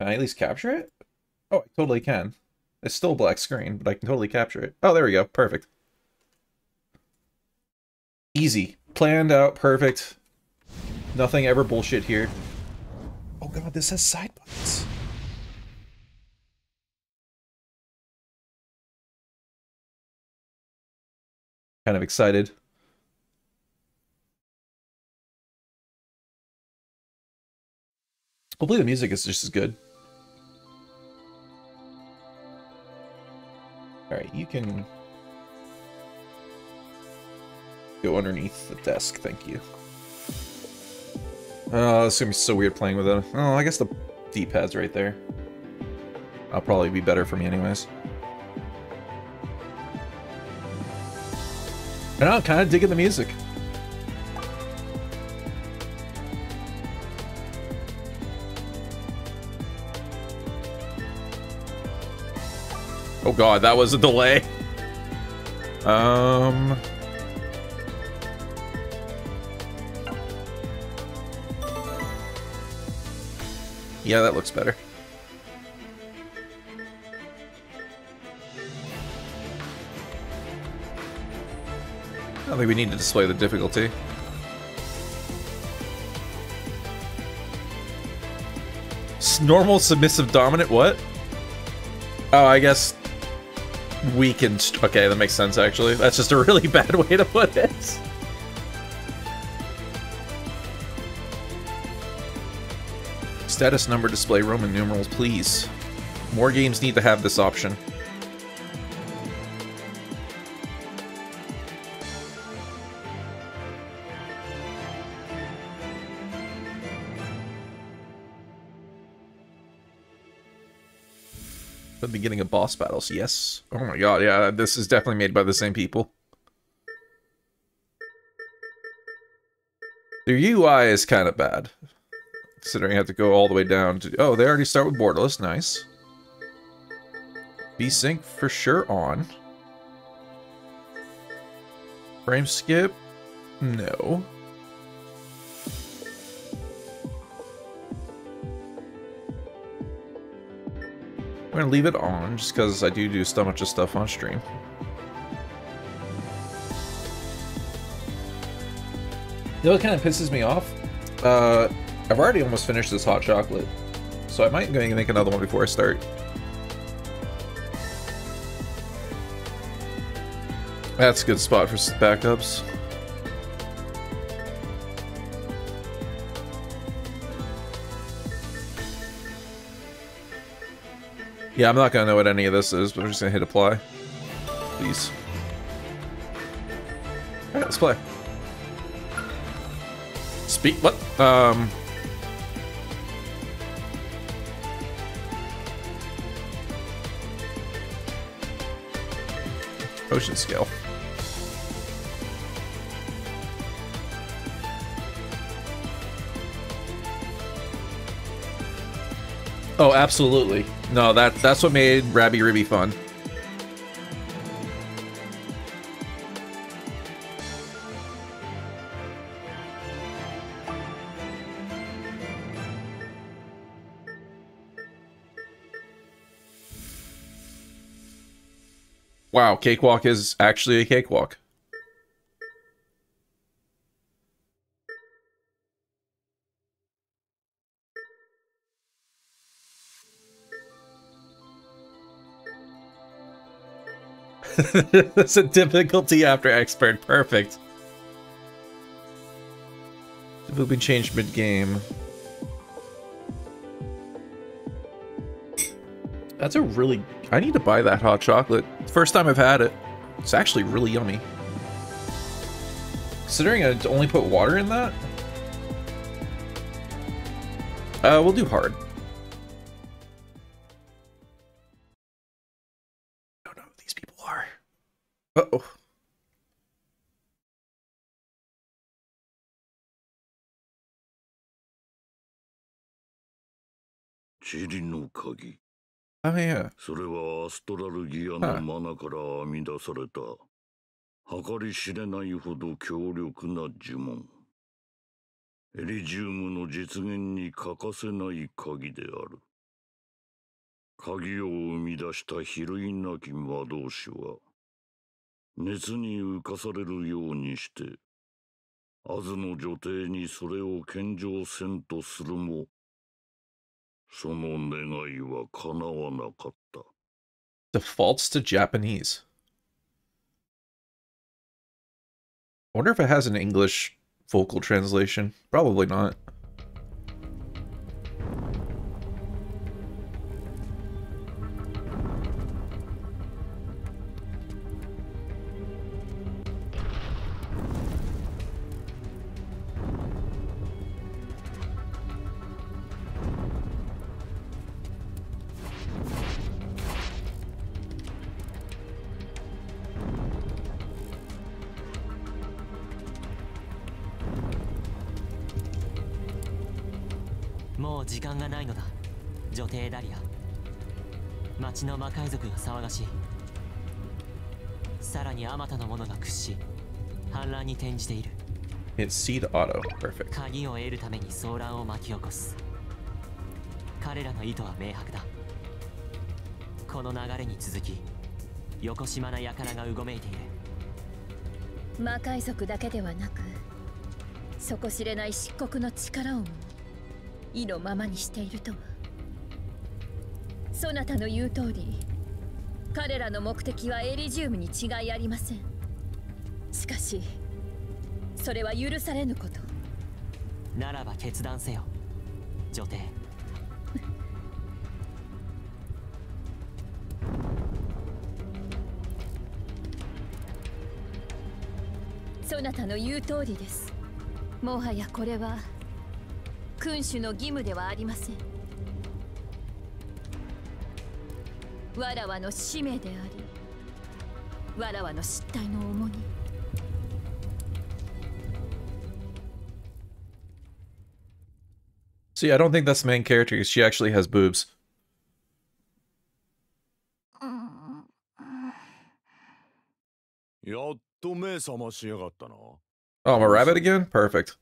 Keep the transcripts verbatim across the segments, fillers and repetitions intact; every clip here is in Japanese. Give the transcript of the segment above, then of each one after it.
Can I at least capture it? Oh, I totally can. It's still a black screen, but I can totally capture it. Oh, there we go. Perfect. Easy. Planned out. Perfect. Nothing ever bullshit here. Oh god, this has side buttons. Kind of excited. Hopefully the music is just as good. Alright, you can go underneath the desk, thank you. Oh, it's gonna be so weird playing with it. Oh, I guess the D-pad's right there. That'll probably be better for me anyways. I know, I'm kind of digging the music. Oh god, that was a delay. Um... Yeah, that looks better. I don't think we need to display the difficulty. Normal, submissive, dominant, what? Oh, I guess... weakened. Okay, that makes sense, actually. That's just a really bad way to put it. Status number display Roman numerals, please. More games need to have this option. The beginning of boss battles, yes. Oh my god, yeah, this is definitely made by the same people. Their U I is kind of bad. Considering I have to go all the way down to... Oh, they already start with borderless, nice. V-Sync for sure on. Frame skip? No. I'm gonna leave it on, just because I do do so much of stuff on stream. You know what kind of pisses me off? Uh, I've already almost finished this hot chocolate, so I might go and make another one before I start. That's a good spot for backups. Yeah, I'm not gonna know what any of this is, but I'm just gonna hit apply. Please. Alright, let's play. Speak what? Um Potion skill. Oh, absolutely. No, that that's what made Rabi-Ribi fun. Wow, Cakewalk is actually a cakewalk. That's a difficulty after expert. Perfect. Difficulty changed mid-game. That's a really... I need to buy that hot chocolate. First time I've had it. It's actually really yummy. Considering I only put water in that? Uh, we'll do hard. I don't know who these people are. Uh-oh. Oh, yeah. それはアストラルギアのマナから編み出された計り知れないほど強力な呪文。エリジウムの実現に欠かせない鍵である。 鍵を生み出した比類なき魔導士は熱に浮かされるようにしてアズの女帝にそれを献上せんとするもその願いは叶わなかった。 Defaults to Japanese. I wonder if it has an English vocal translation. Probably not. Mo 時間がないのだ、女帝ダリア。町の魔界族が騒がしい。さらにあまたの者が屈し、反乱に転じている。 It's seed auto. Perfect. 鍵を得るために騒乱を巻き起こす。彼らの意図は明白だ。この流れに続き、よこしまな輩がうごめいている。 魔界族だけではなく、底知れない漆黒の力をも意のままにしているとは。そなたの言う通り、彼らの目的はエリジウムに違いありません。しかしそれは許されぬこと。 ならば決断せよ、女帝。 そなたの言う通りです。もはやこれは君主の義務ではありません。わらわの使命であり、わらわの失態の重荷。 See, I don't think that's the main character because she actually has boobs. Yaと目覚ましやがったな。 Oh, I'm a rabbit again? Perfect.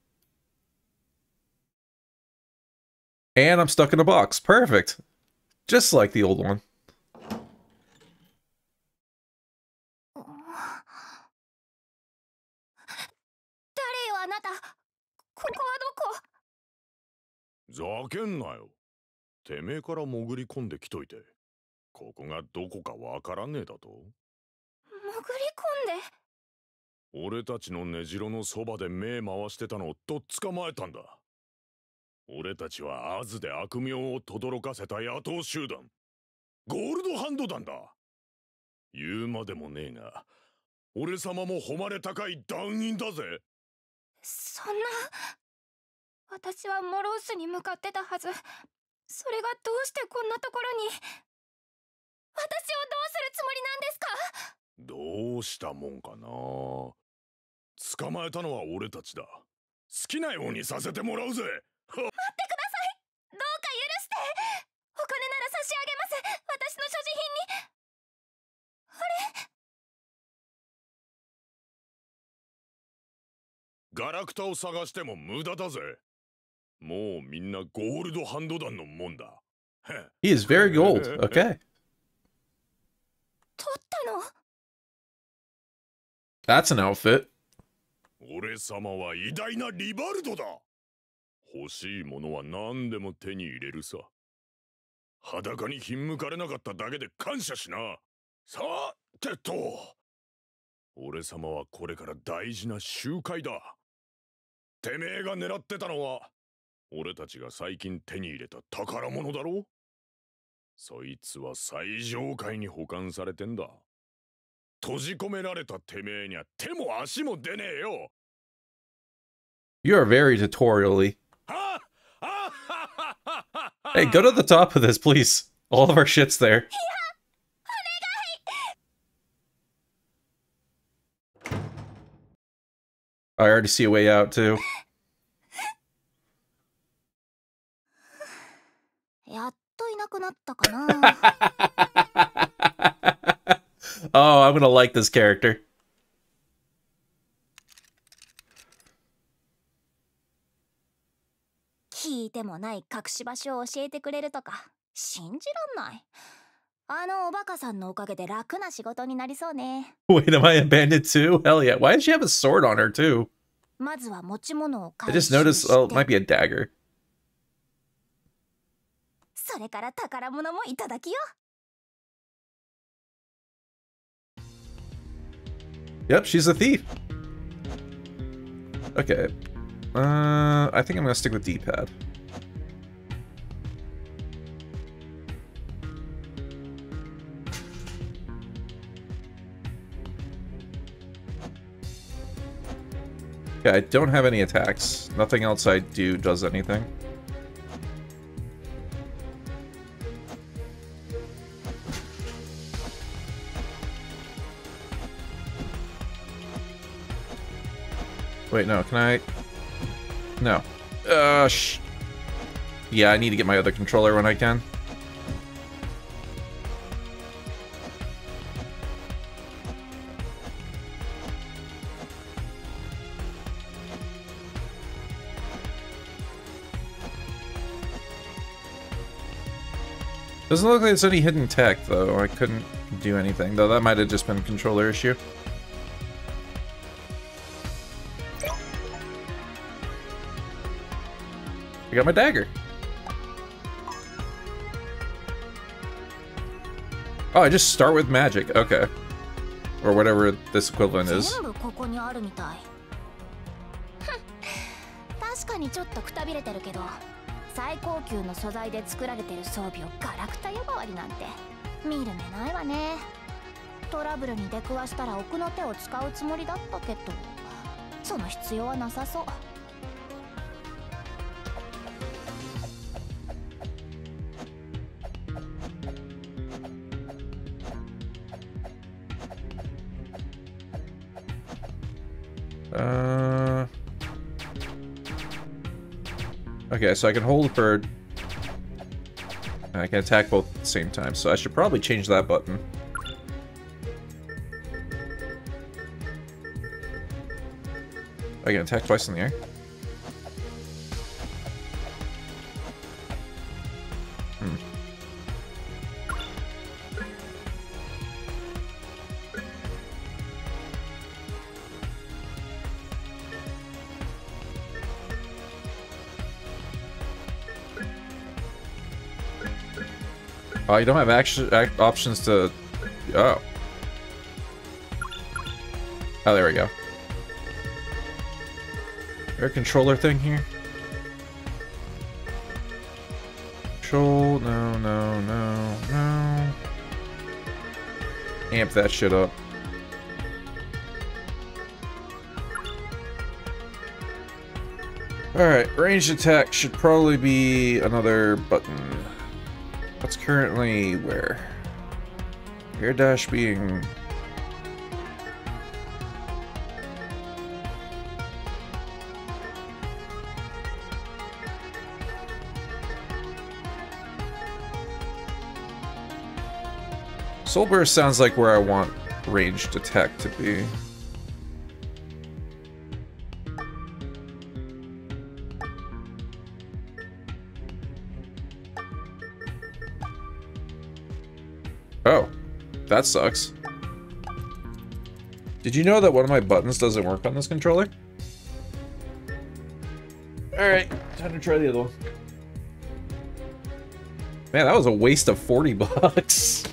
And I'm stuck in a box. Perfect. Just like the old one. 誰よあなた。ここはどこ？ ざけんなよ。てめえから潜り込んできといて、ここがどこかわからねえだと？ 潜り込んで？ 俺たちの根城のそばで目回してたのをとっ捕まえたんだ。俺たちはアズで悪名を轟かせた野党集団、ゴールドハンド団だ。言うまでもねえが、俺様も誉れ高い団員だぜ。 そんな。私はモロースに向かってたはず。それがどうしてこんなところに。私をどうするつもりなんですか？ どうしたもんかな。捕まえたのは俺たちだ。好きなようにさせてもらうぜ。待ってください。 どうか許して。お金なら差し上げます。私の所持品に。あれ？ ガラクタを探しても無駄だぜ。もうみんなゴールドハンド団のもんだ。 He is very gold. Okay. 取ったの？ That's an outfit. 俺様は偉大なリバルドだ。欲しいものは何でも手に入れるさ。裸にひんむかれなかっただけで感謝しな。さてと、俺様はこれから大事な集会だ。てめえが狙ってたのは俺たちが最近手に入れた宝物だろ。そいつは最上階に保管されてんだ。閉じ込められたてめえには手も足も出ねえよ。 You are very tutorial-y. Hey, go to the top of this, please. All of our shit's there. I already see a way out, too. やっといなくなったかな。 Oh, I'm gonna like this character. 聞いてもない隠し場所を教えてくれるとか信じらんない。あのおバカさんのおかげで楽な仕事になりそうね。 Wait, am I abandoned too? Hell yeah. Why does she have a sword on her too? まずは持ち物を I 回 just 収 noticed, し oh, it て、 might be a dagger. それから宝物もいただきよ。 Yep, she's a thief. Okay. Uh, I think I'm gonna stick with D-pad. Okay, I don't have any attacks. Nothing else I do does anything. Wait, no, can I? No. Uh, sh... Yeah, I need to get my other controller when I can. Doesn't look like there's any hidden tech, though. I couldn't do anything, though that might have just been a controller issue. I got my dagger. Oh, I just start with magic. Okay. Or whatever this equivalent is. 全部ここにあるみたい。確かにちょっとくたびれてるけど、最高級の素材で作られてる装備をガラクタ呼ばわりなんて見る目ないわね。トラブルに出くわしたら奥の手を使うつもりだったけど、その必要はなさそう。 Uh, okay, so I can hold for... I can attack both at the same time, so I should probably change that button. I can attack twice in the air. Hmm. Oh, you don't have action act options to... Oh. Oh, there we go. Is there a controller thing here? Control... No, no, no, no. Amp that shit up. Alright, ranged attack should probably be another button. What's currently where? Air dash being... Soul Burst sounds like where I want ranged attack to be. Oh, that sucks. Did you know that one of my buttons doesn't work on this controller? Alright, time to try the other one. Man, that was a waste of forty bucks.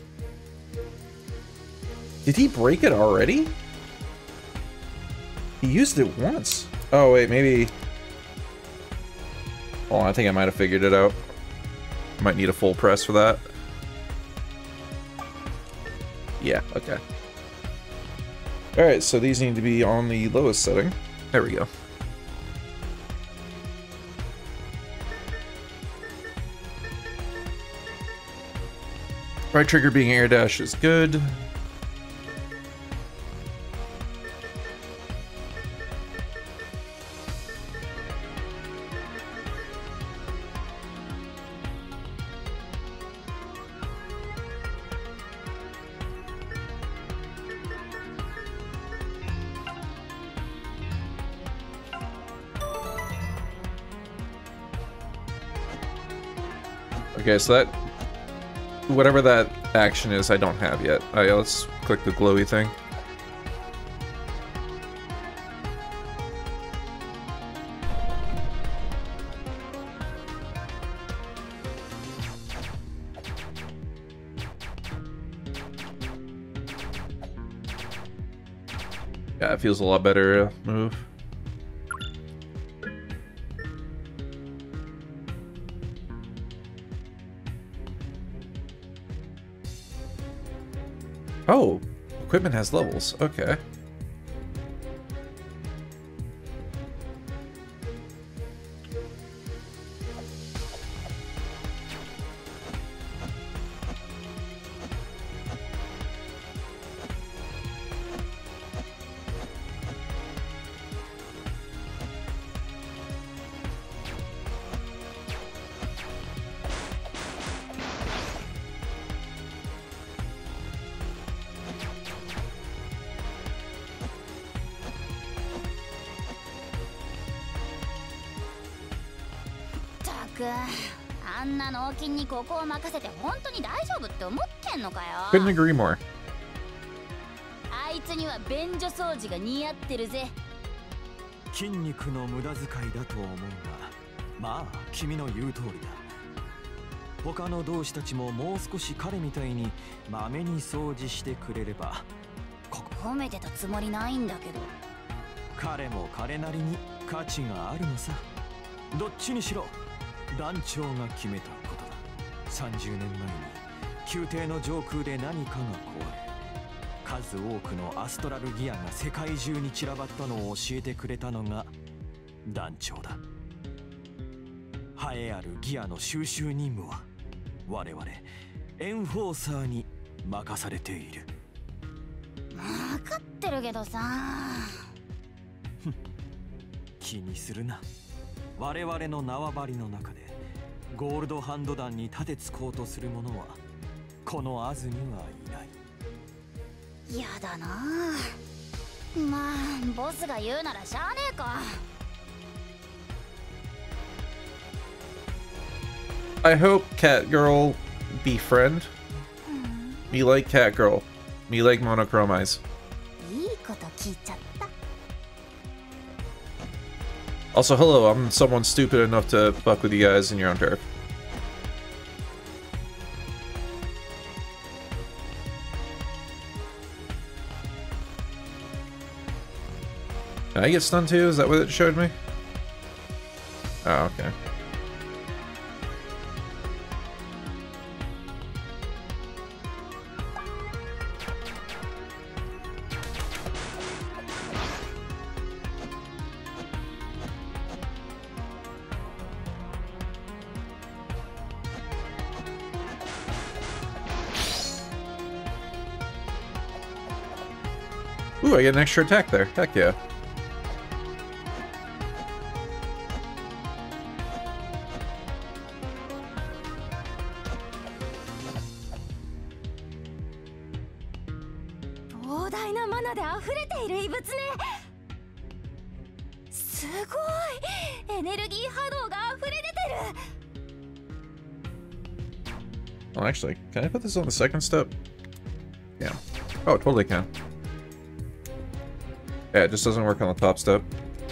Did he break it already? He used it once. Oh, wait, maybe... Hold on, I think I might have figured it out. Might need a full press for that. Yeah, okay. Alright, so these need to be on the lowest setting. There we go. Right trigger being air dash is good. Okay, so that whatever that action is, I don't have yet. Alright, let's click the glowy thing. Yeah, it feels a lot better uh, move. Oh, equipment has levels. Okay. Couldn't agree more. あいつには便所掃除が似合ってるぜ。 筋肉の無駄遣いだと思うが、まあ君の言う通りだ。他の同志たちももう少し彼みたいにまめに掃除してくれれば。 褒めてたつもりないんだけど。 彼も彼なりに価値があるのさ。どっちにしろ団長が決めたことだ。さんじゅうねんまえに宮廷の上空で何かが壊れ、数多くのアストラルギアが世界中に散らばったのを教えてくれたのが団長だ。栄えあるギアの収集任務は我々エンフォーサーに任されている。 分かってるけどさ。 気にするな。我々の縄張りの中でゴールドハンド団に立てつこうとする者はこのアズにはいない。 やだな。まあボスが言うならしゃあねえか。 I hope Catgirl befriend. Me like Catgirl. Me like monochrome eyes. いいこと聞いちゃった。 Also, hello, I'm someone stupid enough to fuck with you guys in your own turf. Did I get stunned too? Is that what it showed me? Oh, okay. Ooh, I get an extra attack there. Heck yeah. Oh, actually, can I put this on the second step? Yeah. Oh, totally can. Yeah, it just doesn't work on the top step.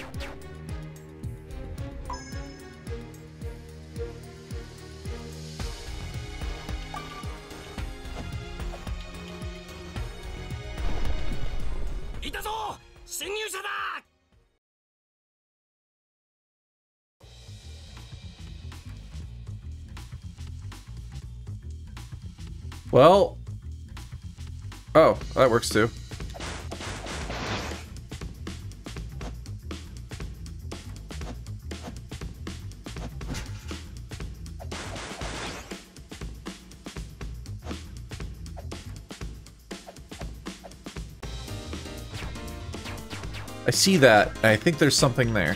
Well, oh, that works too. I see that. I think there's something there.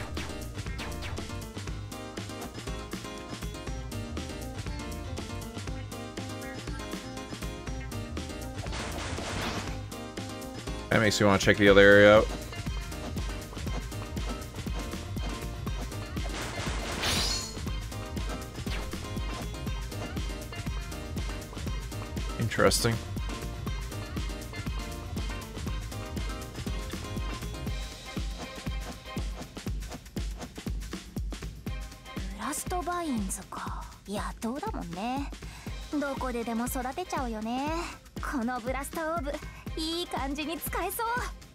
That makes me want to check the other area out. Interesting. Blast Vines か。野党だもんね。どこででも育てちゃうよね。このブラストオーブ、いい感じに使えそう。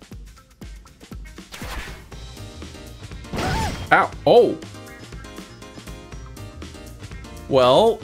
Ow! Oh! Well...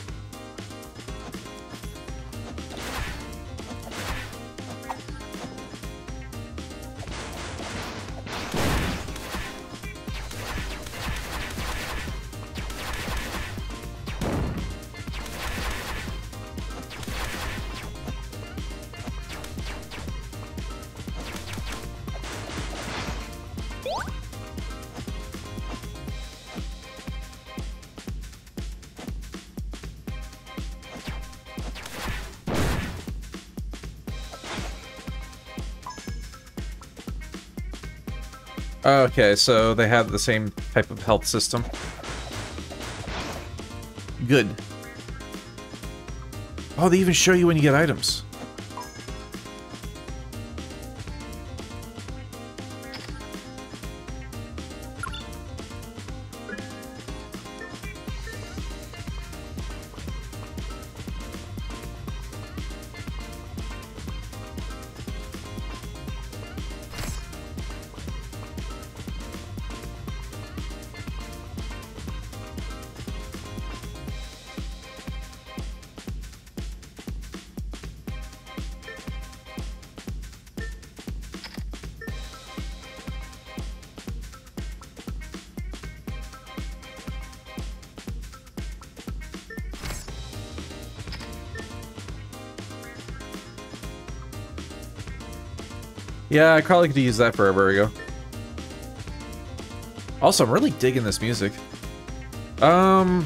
Okay, so they have the same type of health system. Good. Oh, they even show you when you get items. Yeah, I probably could use that forever ago. Also, I'm really digging this music. Um...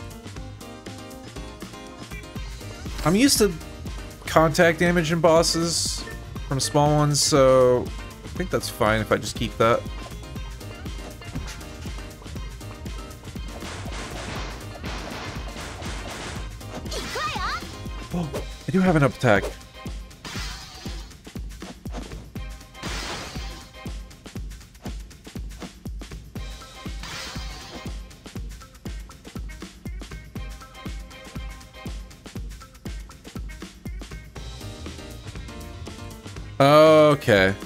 I'm used to contact damage in bosses from small ones, so I think that's fine if I just keep that. Oh, I do have an up attack. Okay.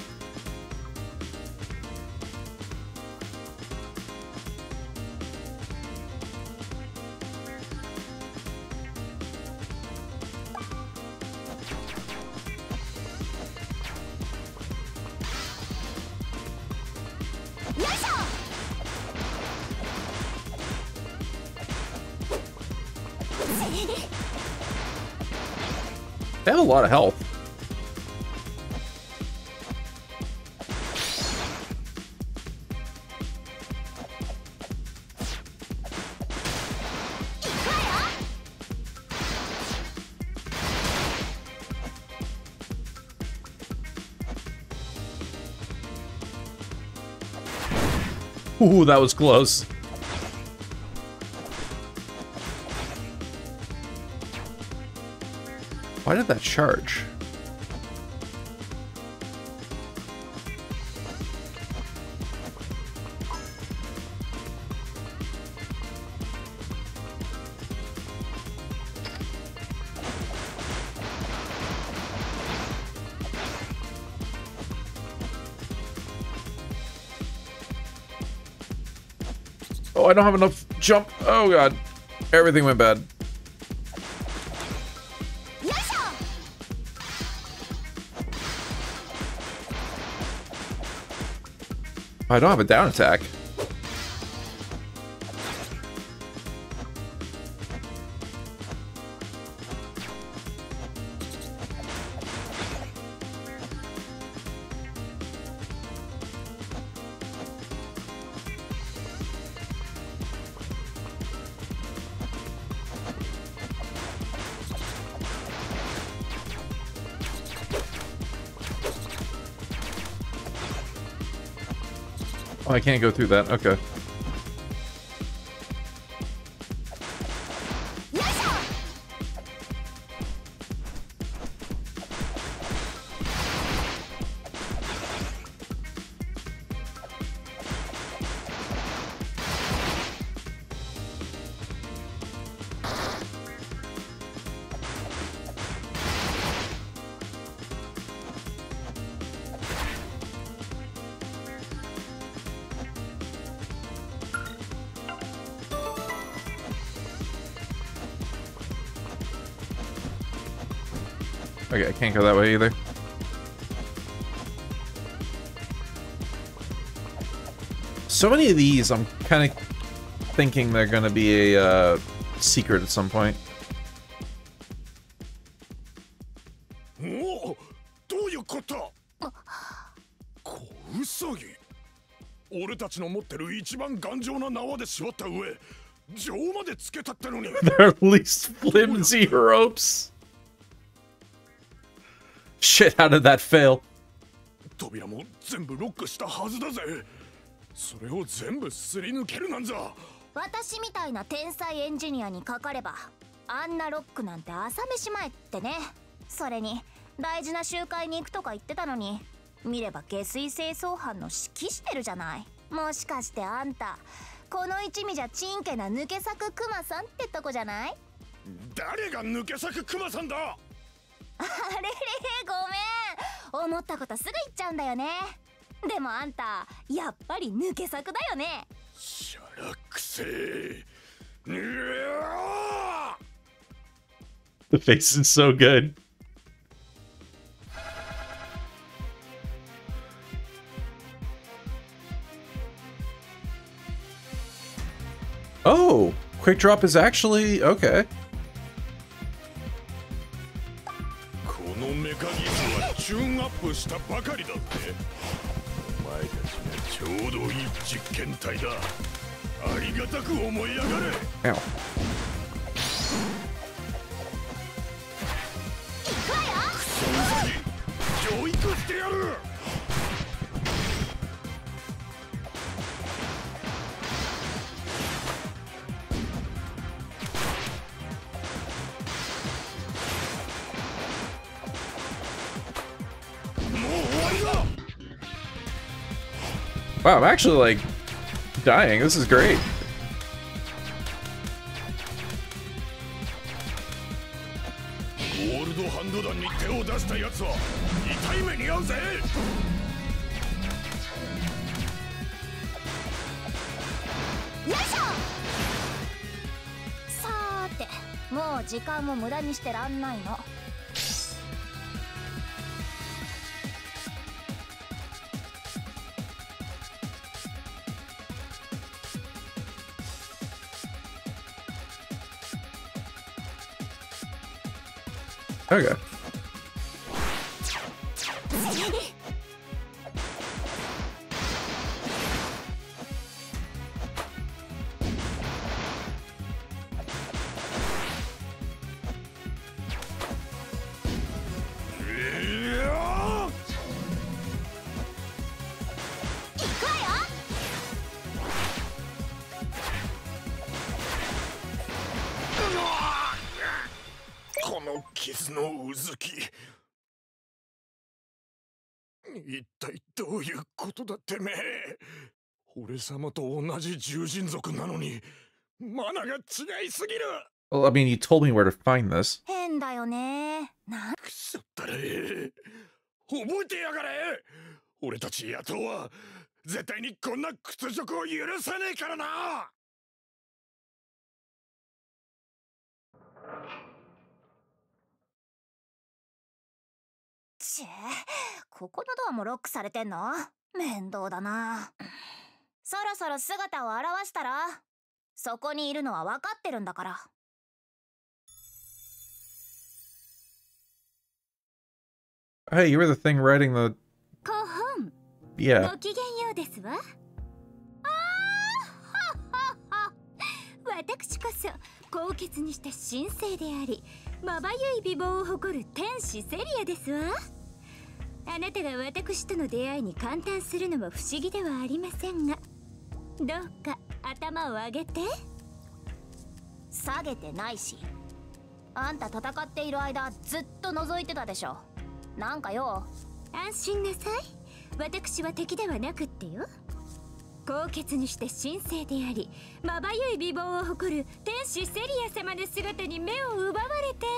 They have a lot of health. Ooh, that was close. Why did that charge? Oh, I don't have enough jump. Oh god. Everything went bad. I don't have a down attack. Oh, I can't go through that. Okay. Okay, I can't go that way either. So many of these, I'm kind of thinking they're going to be a uh, secret at some point. Oh, どういうこと? 小ウサギ。俺たちの持ってる一番頑丈な縄で縛った上、錠までつけたってのに。 They're at least flimsy ropes. Shit, how did that fail? 扉も全部ロックしたはずだぜ。それを全部すり抜けるなんざ。 私みたいな天才エンジニアにかかれば、あんなロックなんて朝飯前ってね。それに大事な集会に行くとか言ってたのに、見れば下水清掃班の指揮してるじゃない。もしかしてあんたこの一味じゃちんけな抜け作クマさんってとこじゃない？ 誰が抜け作クマさんだ？ あれれごめん、思ったことすぐ言っちゃうんだよね。でもあんたやっぱり抜け作だよね。 しゃらくせえ。うわー The face is so good. Oh, quick drop is actually okay. このメカ技術はチューンアップしたばかりだって。お前たちがちょうどいい実験体だ。ありがたく思いやがれ。 Ow. クソウサギ、教育してやる。 Wow, I'm actually like dying. This is great. ゴールドハンド弾に手を出したやつは痛い目に遭うぜ。 よいしょ。さーて、もう時間も無駄にしてらんないの。 Okay. 「一体どういうことだってめえ。俺様と同じ獣人族なのにマナが違いすぎる。 Well, I mean, you told me where to find this. 変だよね。なくそったれ。覚えてやがれ。俺たち野党は絶対にこんな屈辱を許さねえからな。 ちぇ、ここのドアもロックされてんの？面倒だな。そろそろ姿を現したら？そこにいるのは分かってるんだから。 Hey, you were the thing writing the... 古本。 Yeah. ごきげんようですわ。ああ、ははは。私こそ高潔にした神聖であり、まばゆい美貌を誇る天使セリアですわ。あなたが私との出会いに感嘆するのも不思議ではありませんが、どうか頭を上げて。下げてないし、あんた戦っている間ずっと覗いてたでしょ。なんかよ。安心なさい。私は敵ではなくってよ。高潔にして神聖であり、まばゆい美貌を誇る天使セリア様の姿に目を奪われて。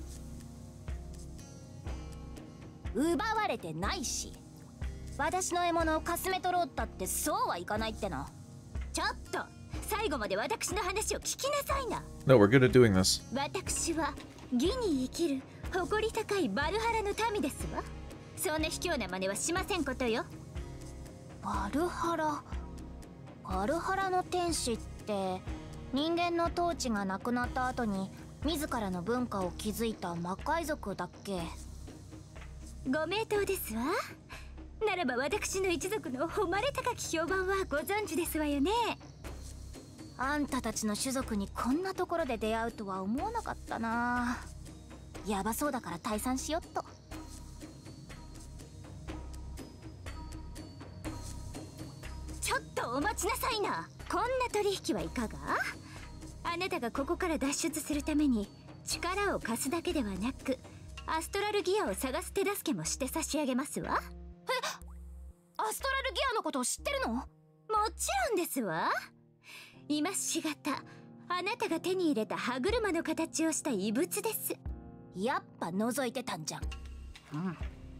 奪われてないし、私の獲物をかすめ取ろうったってそうはいかないっての。ちょっと最後まで私の話を聞きなさいな。 No, we're good at doing this. 私は義に生きる誇り高いバルハラの民ですわ。そんな卑怯な真似はしませんことよ。 バルハラ。バルハラの天使って人間の統治がなくなった後に自らの文化を築いた魔界族だっけ。 ご名答ですわ。ならば私の一族の誉れ高き評判はご存知ですわよね。 あんたたちの種族にこんなところで出会うとは思わなかったな。やばそうだから退散しよっと。 ちょっとお待ちなさいな。こんな取引はいかが？あなたがここから脱出するために力を貸すだけではなく、アストラルギアを探す手助けもして差し上げますわ。 え、アストラルギアのことを知ってるの？もちろんですわ。今しがた、あなたが手に入れた歯車の形をした遺物です。 やっぱ覗いてたんじゃん。うん。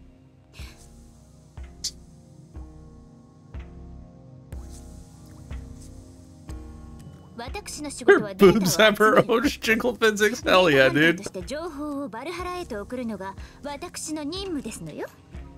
私の仕 Her 事はデー boobs タを have her 集め own る。 jingle physics. Hell デ yeah, ータハンター dude. として情報をバルハラへと送るのが私の任務ですのよ。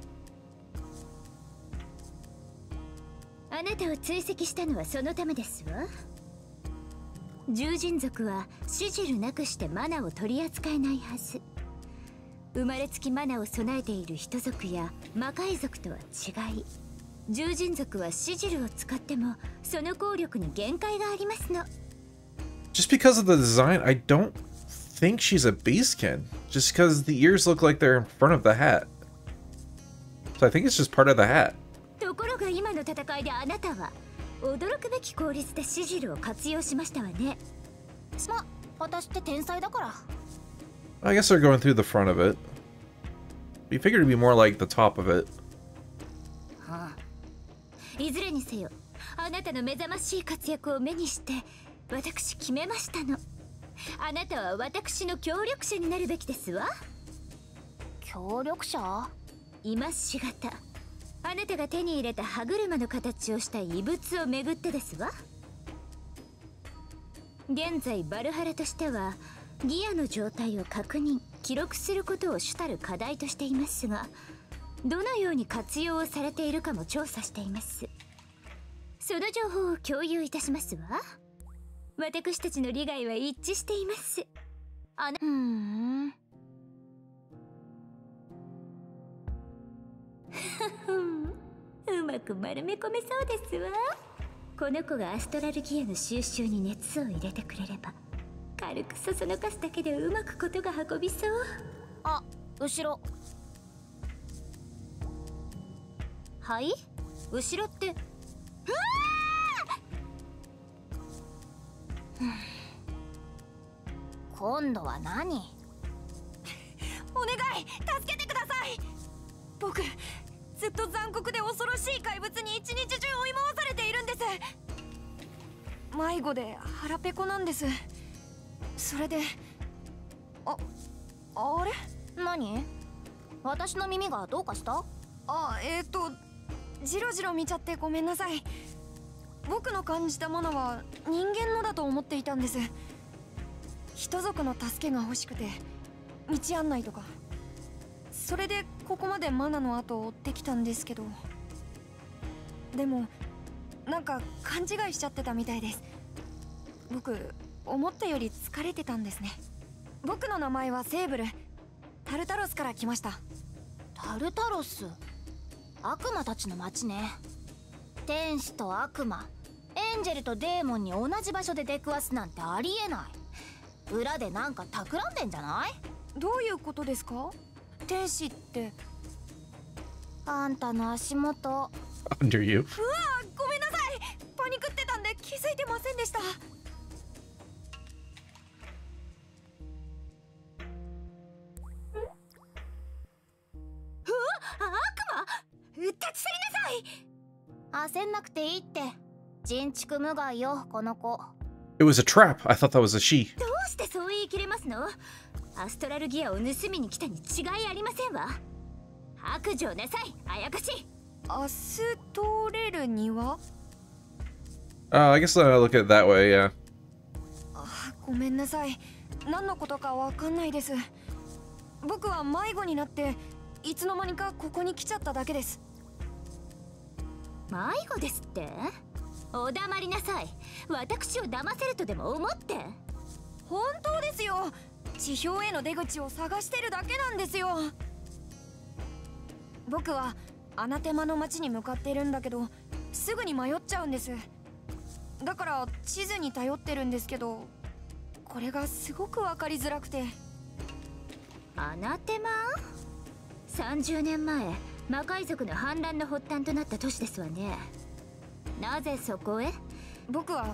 あなたを追跡したのはそのためですわ。獣人族はシジルなくしてマナを取り扱えないはず。生まれつきマナを備えている人族や魔界族とは違い、獣人族はシジルを使ってもその効力に限界がありますの。 Just because of the design, I don't think she's a beastkin. Just because the ears look like they're in front of the hat. So I think it's just part of the hat. ところが今の戦いであなたは驚くべき効率でシジルを活用しましたわね。 ま、私って天才だから。 I guess they're going through the front of it. We figured it'd be more like the top of it. はあ、いずれにせよ、あなたの目覚ましい活躍を目にして私決めましたの。あなたは私の協力者になるべきですわ。 協力者？ 今しがた、あなたが手に入れた歯車の形をした遺物をめぐってですわ。現在バルハラとしてはギアの状態を確認記録することを主たる課題としていますが、どのように活用をされているかも調査しています。その情報を共有いたしますわ。私たちの利害は一致しています。あなふーん。 うまく丸め込めそうですわ。この子がアストラルギアの収集に熱を入れてくれれば、軽くそそのかすだけでうまくことが運びそう。 あ、後ろ。 はい？後ろって。うわー今度は何？ お願い助けてください。僕ずっと残酷で恐ろしい怪物に一日中追い回されているんです。迷子で腹ペコなんです。それでああれ何？私の耳がどうかした？ あ、えっとジロジロ見ちゃってごめんなさい。僕の感じたものは人間のだと思っていたんです。人族の助けが欲しくて道案内とか、それでここまでマナの後を追ってきたんですけど、でもなんか勘違いしちゃってたみたいです。僕思ったより疲れてたんですね。僕の名前はセーブル、タルタロスから来ました。 タルタロス、悪魔たちの町ね。天使と悪魔、エンジェルとデーモンに同じ場所で出くわすなんてありえない。裏でなんか企んでんじゃない？ どういうことですか？天使って。 あんたの足元。 Under you. うわー、ごめんなさい。パニクってたんで気づいてませんでした。 立ち去りなさい。 焦んなくていいって。人畜無害よ、この子。 It was a trap. I thought that was a she. どうしてそう言い切れますの？アストラルギアを盗みに来たに違いありませんわ。白状なさい、あやかし。 アストレルには Uh, I guess I look at it that way, yeah. あ、ごめんなさい。何のことかわかんないです。 僕は迷子になっていつの間にかここに来ちゃっただけです。 迷子ですって？お黙りなさい。私を騙せるとでも思って？ 本当ですよ。地表への出口を探してるだけなんですよ。僕はアナテマの町に向かってるんだけど、すぐに迷っちゃうんです。だから地図に頼ってるんですけど、これがすごく分かりづらくて。 アナテマ？さんじゅうねんまえ、魔界族の反乱の発端となった都市ですわね。なぜそこへ？ 僕は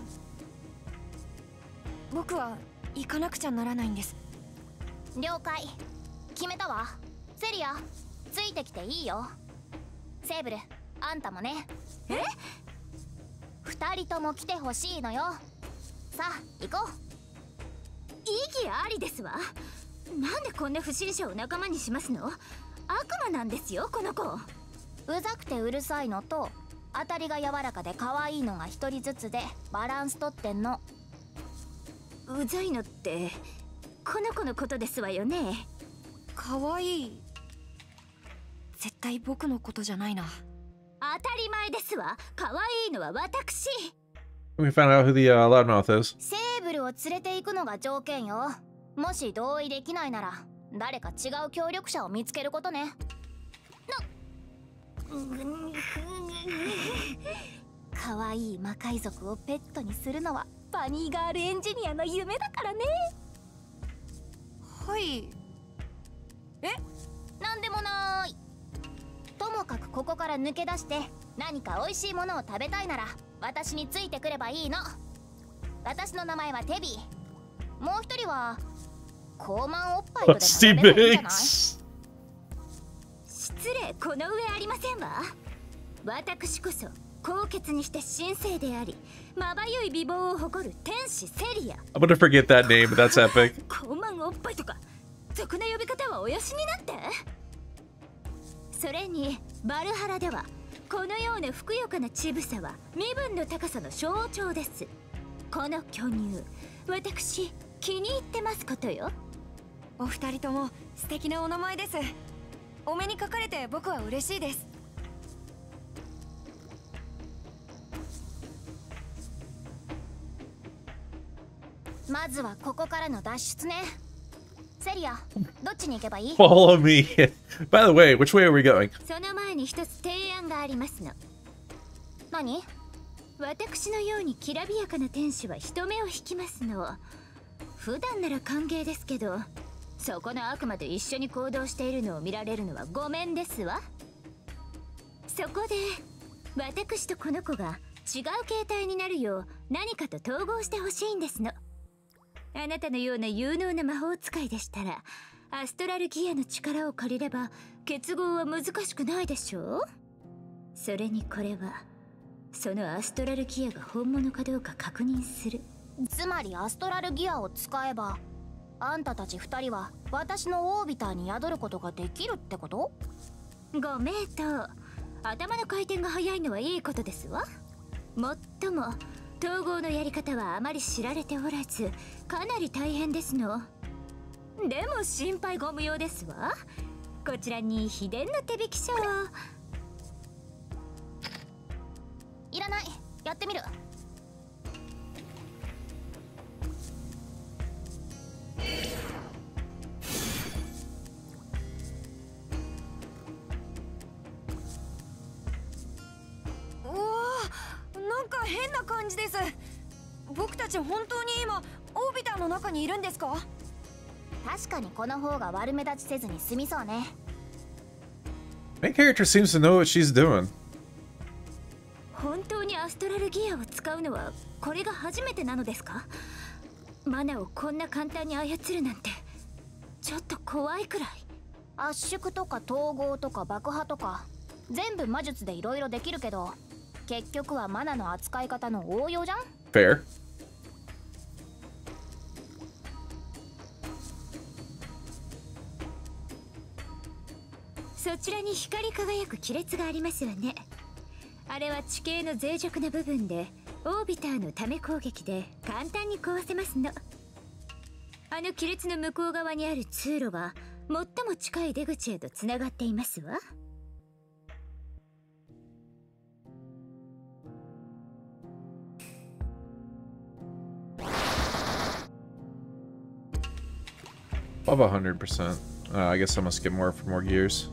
僕は行かなくちゃならないんです。 了解。決めたわ。セリア、ついてきていいよ。セーブル、あんたもね。え？二人とも来てほしいのよ。さあ行こう。意義ありですわ。なんでこんな不審者を仲間にしますの？悪魔なんですよ、この子。うざくてうるさいのと、当たりが柔らかで可愛いのが一人ずつでバランスとってんの。うざいのってこの子のことですわよね。 可愛い？絶対僕のことじゃないな。 当たり前ですわ。可愛いのは私。 We found out who the uh, loudmouth is. セーブルを連れて行くのが条件よ。もし同意できないなら誰か違う協力者を見つけることね。な可愛い魔界族をペットにするのはバニーガールエンジニアの夢だからね。 はい。え？ なんでもない。ともかくここから抜け出して何か美味しいものを食べたいなら私についてくればいいの。私の名前はテビー。もう一人は高慢おっぱいとでも呼べばいいんじゃない？失礼、この上ありませんわ。私こそ高潔にして神聖でありまばゆい美貌を誇る天使セリア。 I'm gonna forget that name, but that's epic. 高慢おっぱいとか俗な呼び方はおよしになって。それにバルハラではこのようなふくよかな乳房は身分の高さの象徴です。この巨乳、私気に入ってますことよ。 お二人とも素敵なお名前です。お目にかかれて僕は嬉しいです。 まずはここからの脱出ね。セリア、どっちに行けばいい？ Follow me. By the way, which way are we going? その前に一つ提案がありますの。何？私のようにきらびやかな天使は人目を引きますの。普段なら歓迎ですけど、そこの悪魔と一緒に行動しているのを見られるのはごめんですわ。そこで私とこの子が違う形態になるよう何かと統合してほしいんですの。あなたのような有能な魔法使いでしたらアストラルギアの力を借りれば結合は難しくないでしょう。それにこれはそのアストラルギアが本物かどうか確認する。つまりアストラルギアを使えばあんたたち二人は私のオービターに宿ることができるってこと？ご名答。頭の回転が速いのはいいことですわ。もっとも統合のやり方はあまり知られておらずかなり大変ですの。でも心配ご無用ですわ。こちらに秘伝の手引き書を。いらない。やってみる。 うわー、なんか変な感じです。僕たち本当に今オービターの中にいるんですか？ 確かにこの方が悪目立ちせずに済みそうね。 Main character seems to know what she's doing. 本当にアストラルギアを使うのはこれが初めてなのですか？マナをこんな簡単に操るなんてちょっと怖いくらい。圧縮とか統合とか爆破とか全部魔術でいろいろできるけど結局はマナの扱い方の応用じゃん。 Fair. そちらに光り輝く亀裂がありますわね。あれは地形の脆弱な部分でオービターのため攻撃で簡単に壊せますの。あの亀裂の向こう側にある通路は最も近い出口へとつながっていますわ。 Above one hundred percent. Uh, I guess I must get more for more gears.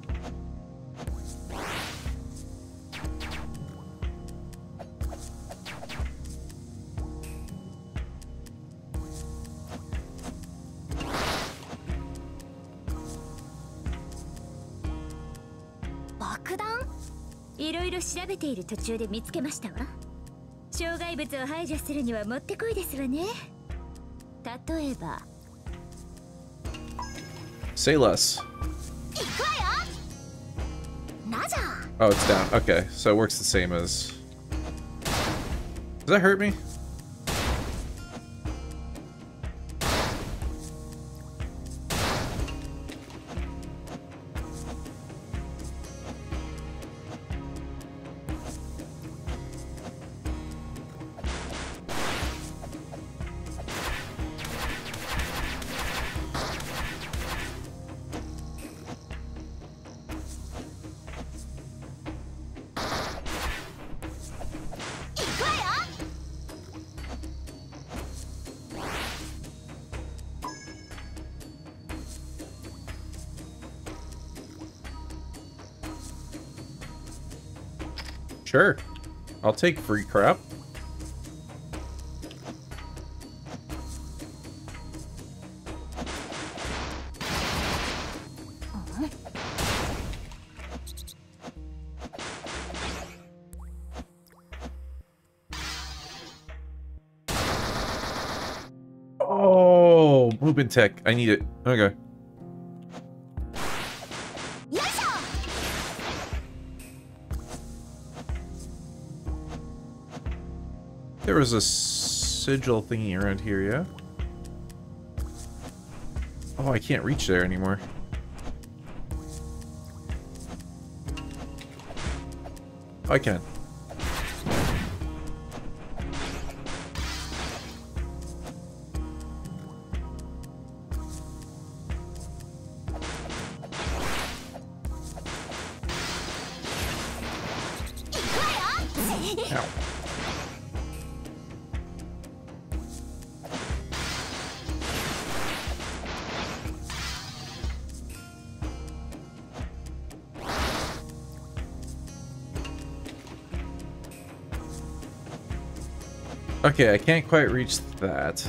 Bakdan? いろいろ調べている途中で見つけましたわ。障害物を排除するにはもってこいですわね。例えば Say less. Oh, it's down. Okay, so it works the same as... Does that hurt me? Sure. I'll take free crap. Oh, movement tech. I need it. Okay. There was a sigil thingy around here, yeah? Oh, I can't reach there anymore. I can. Ow. Okay, I can't quite reach that.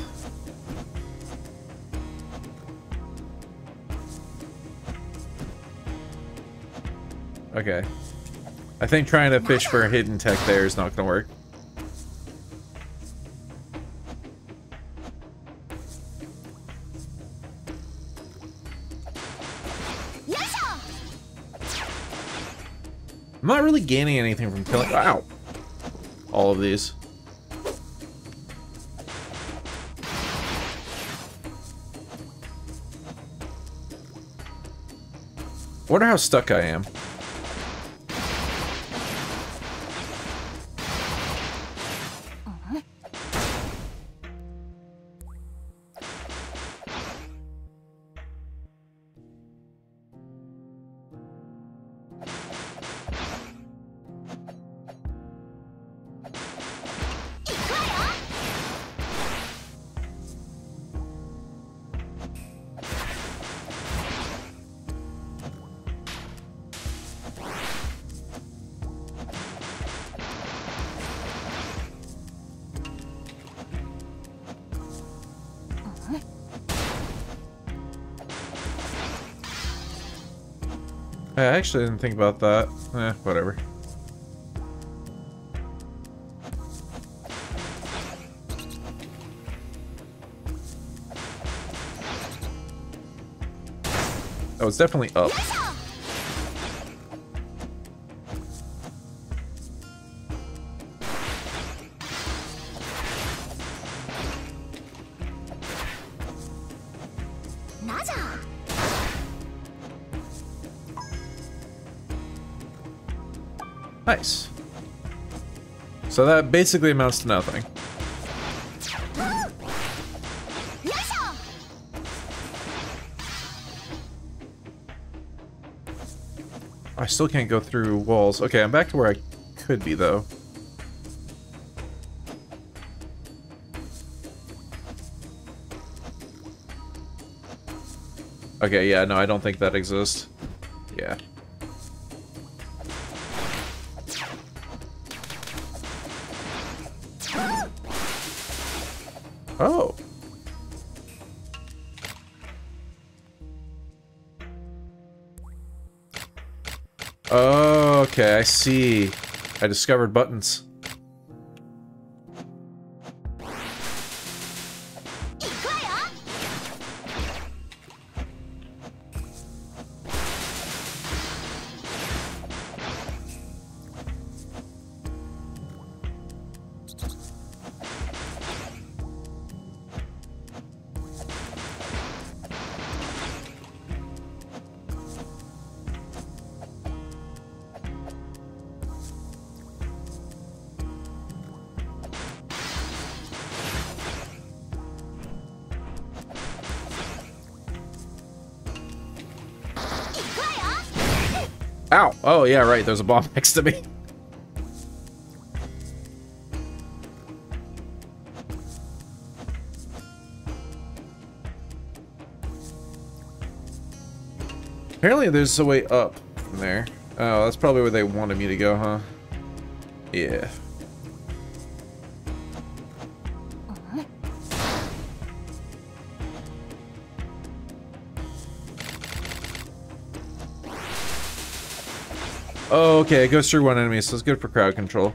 Okay. I think trying to fish for a hidden tech there is not gonna work. I'm not really gaining anything from killing. Ow! All of these. Wonder how stuck I am. I actually didn't think about that. Eh, whatever. Oh, it's definitely up. Nice. So that basically amounts to nothing. I still can't go through walls. Okay, I'm back to where I could be, though. Okay, yeah, no, I don't think that exists. Yeah. Oh. Okay, I see. I discovered buttons. Ow! Oh, yeah, right. There's a bomb next to me. Apparently there's a way up from there. Oh, that's probably where they wanted me to go, huh? Yeah. Oh, okay, it goes through one enemy, so it's good for crowd control.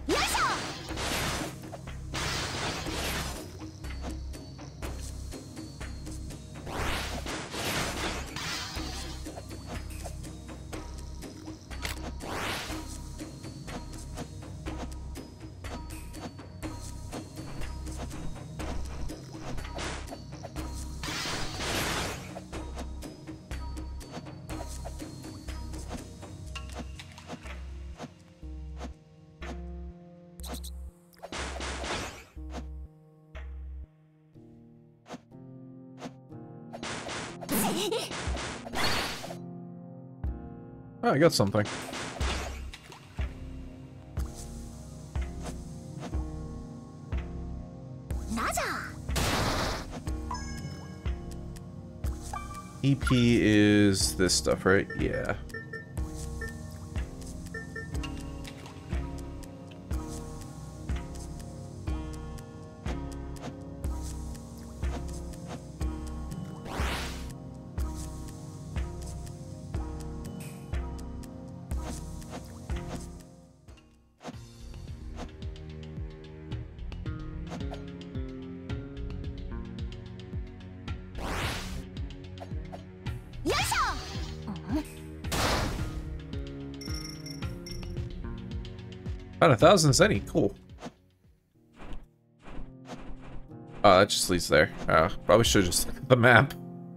Oh, I got something. E P is this stuff, right? Yeah. About a thousand zenny, cool. Oh, that just leads there. Oh, probably should have just looked at the map.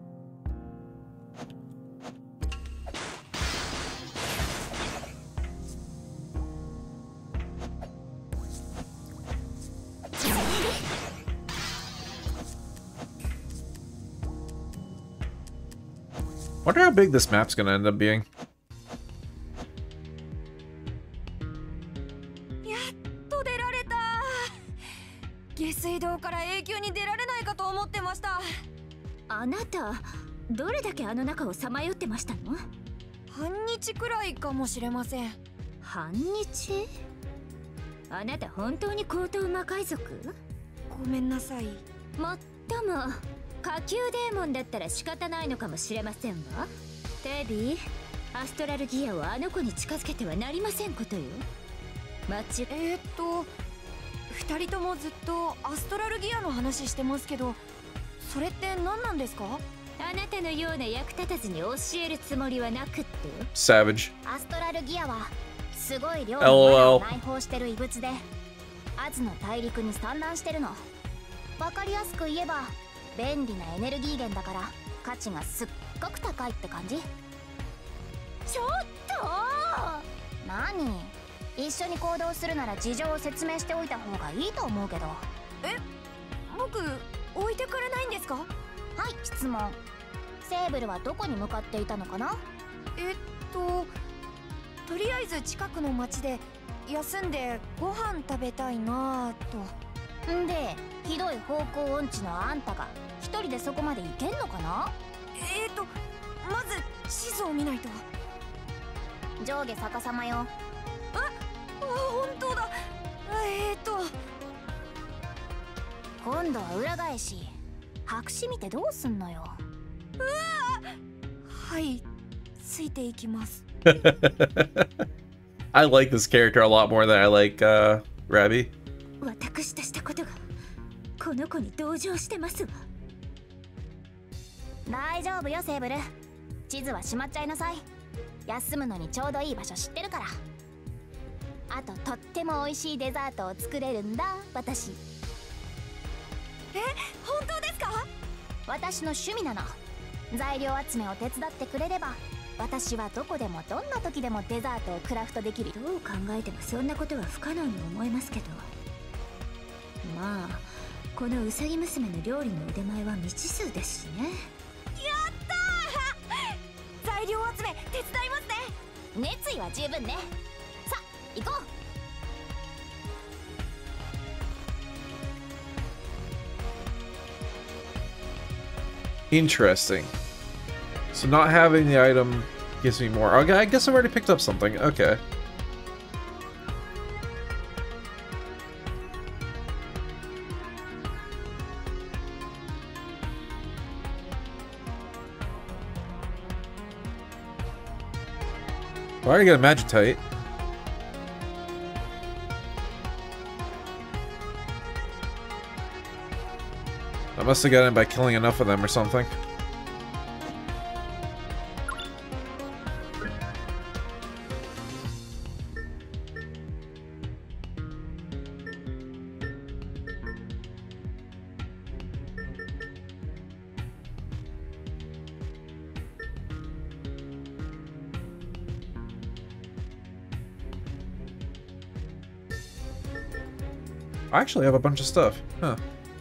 Wonder how big this map's gonna end up being. Savage. LOL. アズの大陸に散乱してるの。わかりやすく言えば便利なエネルギー源だから価値がすっごく高いって感じ。ちょっと何？一緒に行動するなら事情を説明しておいた方がいいと思うけど。え、僕置いてかれないんですか？はい、質問。セーブルはどこに向かっていたのかな？えっととりあえず近くの町で休んでご飯食べたいなぁと。 んでひどい方向音痴のあんたが一人でそこまで行けんのかな。 えーとまず地図を見ないと。 上下逆さまよ。 あ、あ、本当だ。えーと今度は裏返し。白紙見てどうすんのよ。 うわはい、ついていきます。 I like this character a lot more than I like uh, Rabi. 私としたことがこの子に同情してますわ。 大丈夫よセーブル。地図はしまっちゃいなさい。休むのにちょうどいい場所知ってるから。あととっても美味しいデザートを作れるんだ私。 え、本当ですか？ 私の趣味なの。材料集めを手伝ってくれれば私はどこでもどんな時でもデザートをクラフトできる。 どう考えてもそんなことは不可能に思えますけど、まあこのウサギ娘の料理の腕前は未知数ですしね。 やったー材料集め手伝いますね。 熱意は十分ね。さあ行こう。 Interesting. So not having the item gives me more. Okay, I guess I've already picked up something. Okay. I already got a Magitite. I must have got in by killing enough of them or something. I actually have a bunch of stuff. Huh.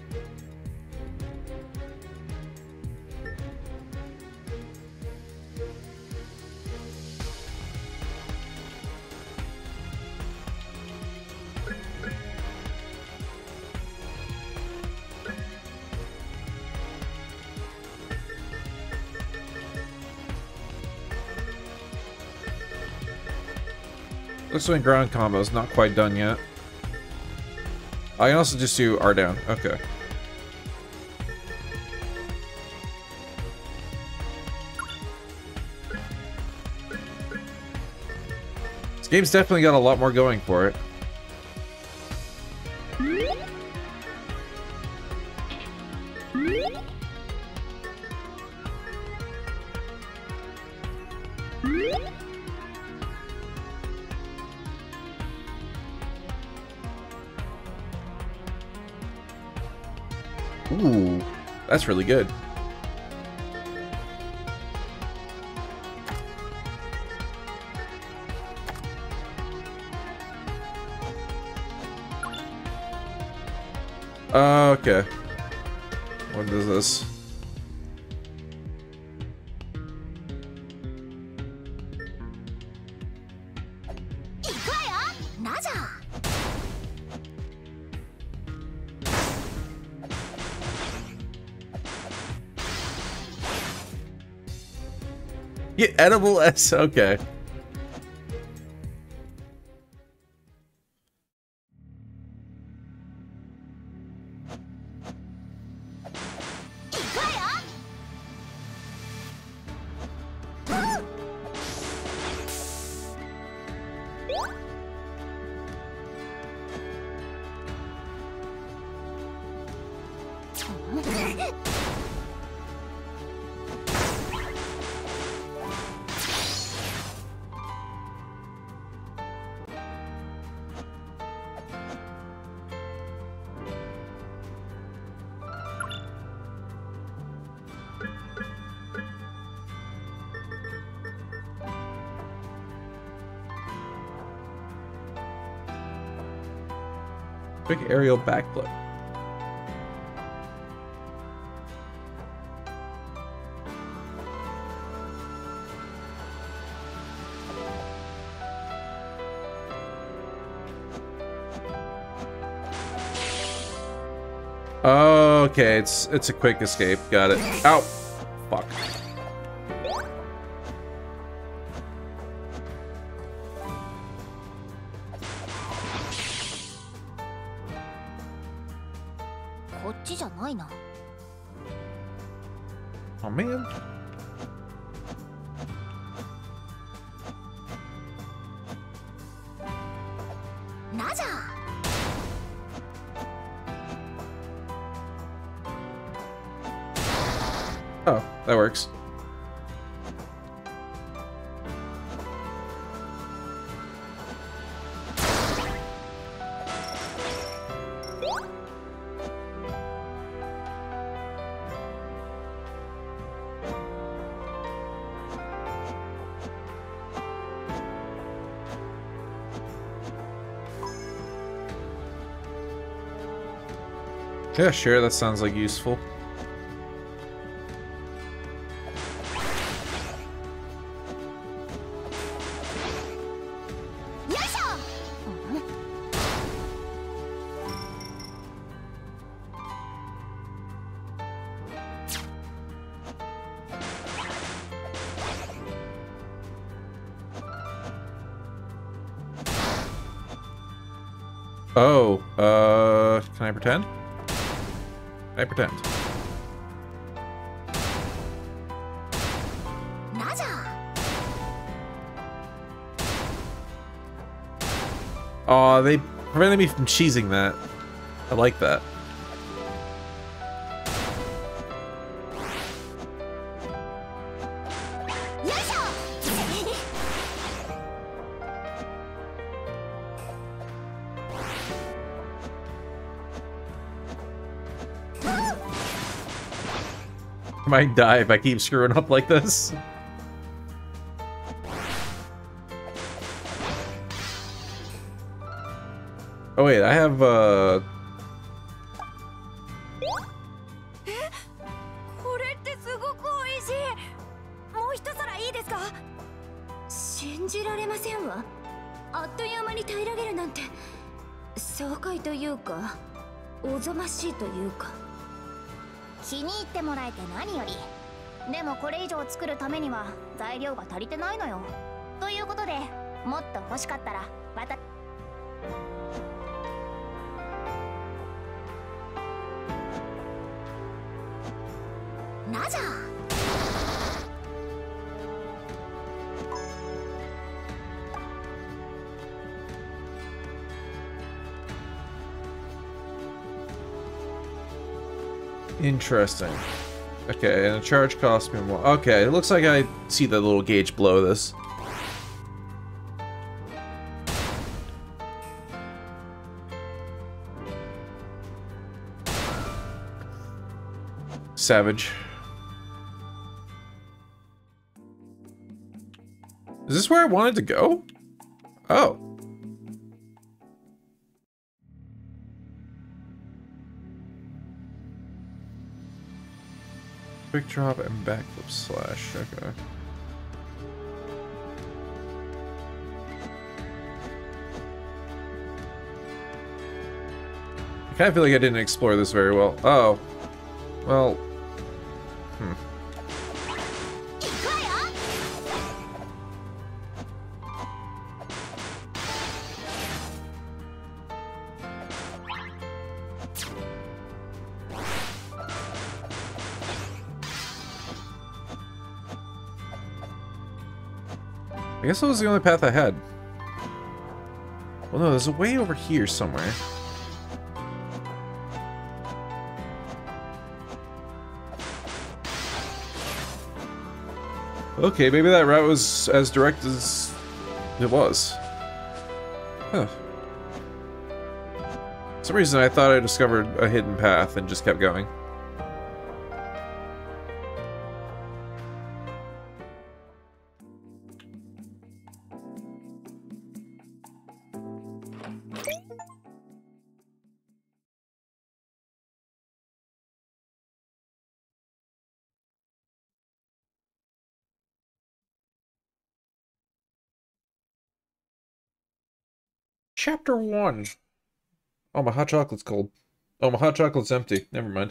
Looks like ground combos, not quite done yet. I can also just do R down. Okay. This game's definitely got a lot more going for it. Ooh, that's really good. Uh, okay. What is this? Yeah, edible S. Okay. Quick aerial backflip. Oh, okay, it's it's a quick escape. Got it. Ow! Fuck. Oh man. Oh, that works. Yeah, sure, that sounds like useful. Oh, uh, can I pretend? I pretend. Aw, they prevented me from cheesing that. I like that. I might die if I keep screwing up like this. Oh wait, I have uh これってすごく美味しい。もう一皿いいですか？ 信じられませんわ。あっという間に平らげるなんて爽快というかおぞましいというか。 気に入ってもらえて何より。でもこれ以上作るためには材料が足りてないのよ。ということでもっと欲しかったらまた。なじゃ。 Interesting. Okay, and a charge cost me more. Okay, it looks like I see the little gauge below this. Savage. Is this where I wanted to go? Oh. Quick drop and backflip slash. Okay. I kind of feel like I didn't explore this very well. Oh. Well. Hmm. I guess that was the only path I had. Well, no, there's a way over here somewhere. Okay, maybe that route was as direct as it was. Huh. For some reason I thought I discovered a hidden path and just kept going. Chapter one. Oh, my hot chocolate's cold. Oh, my hot chocolate's empty. Never mind.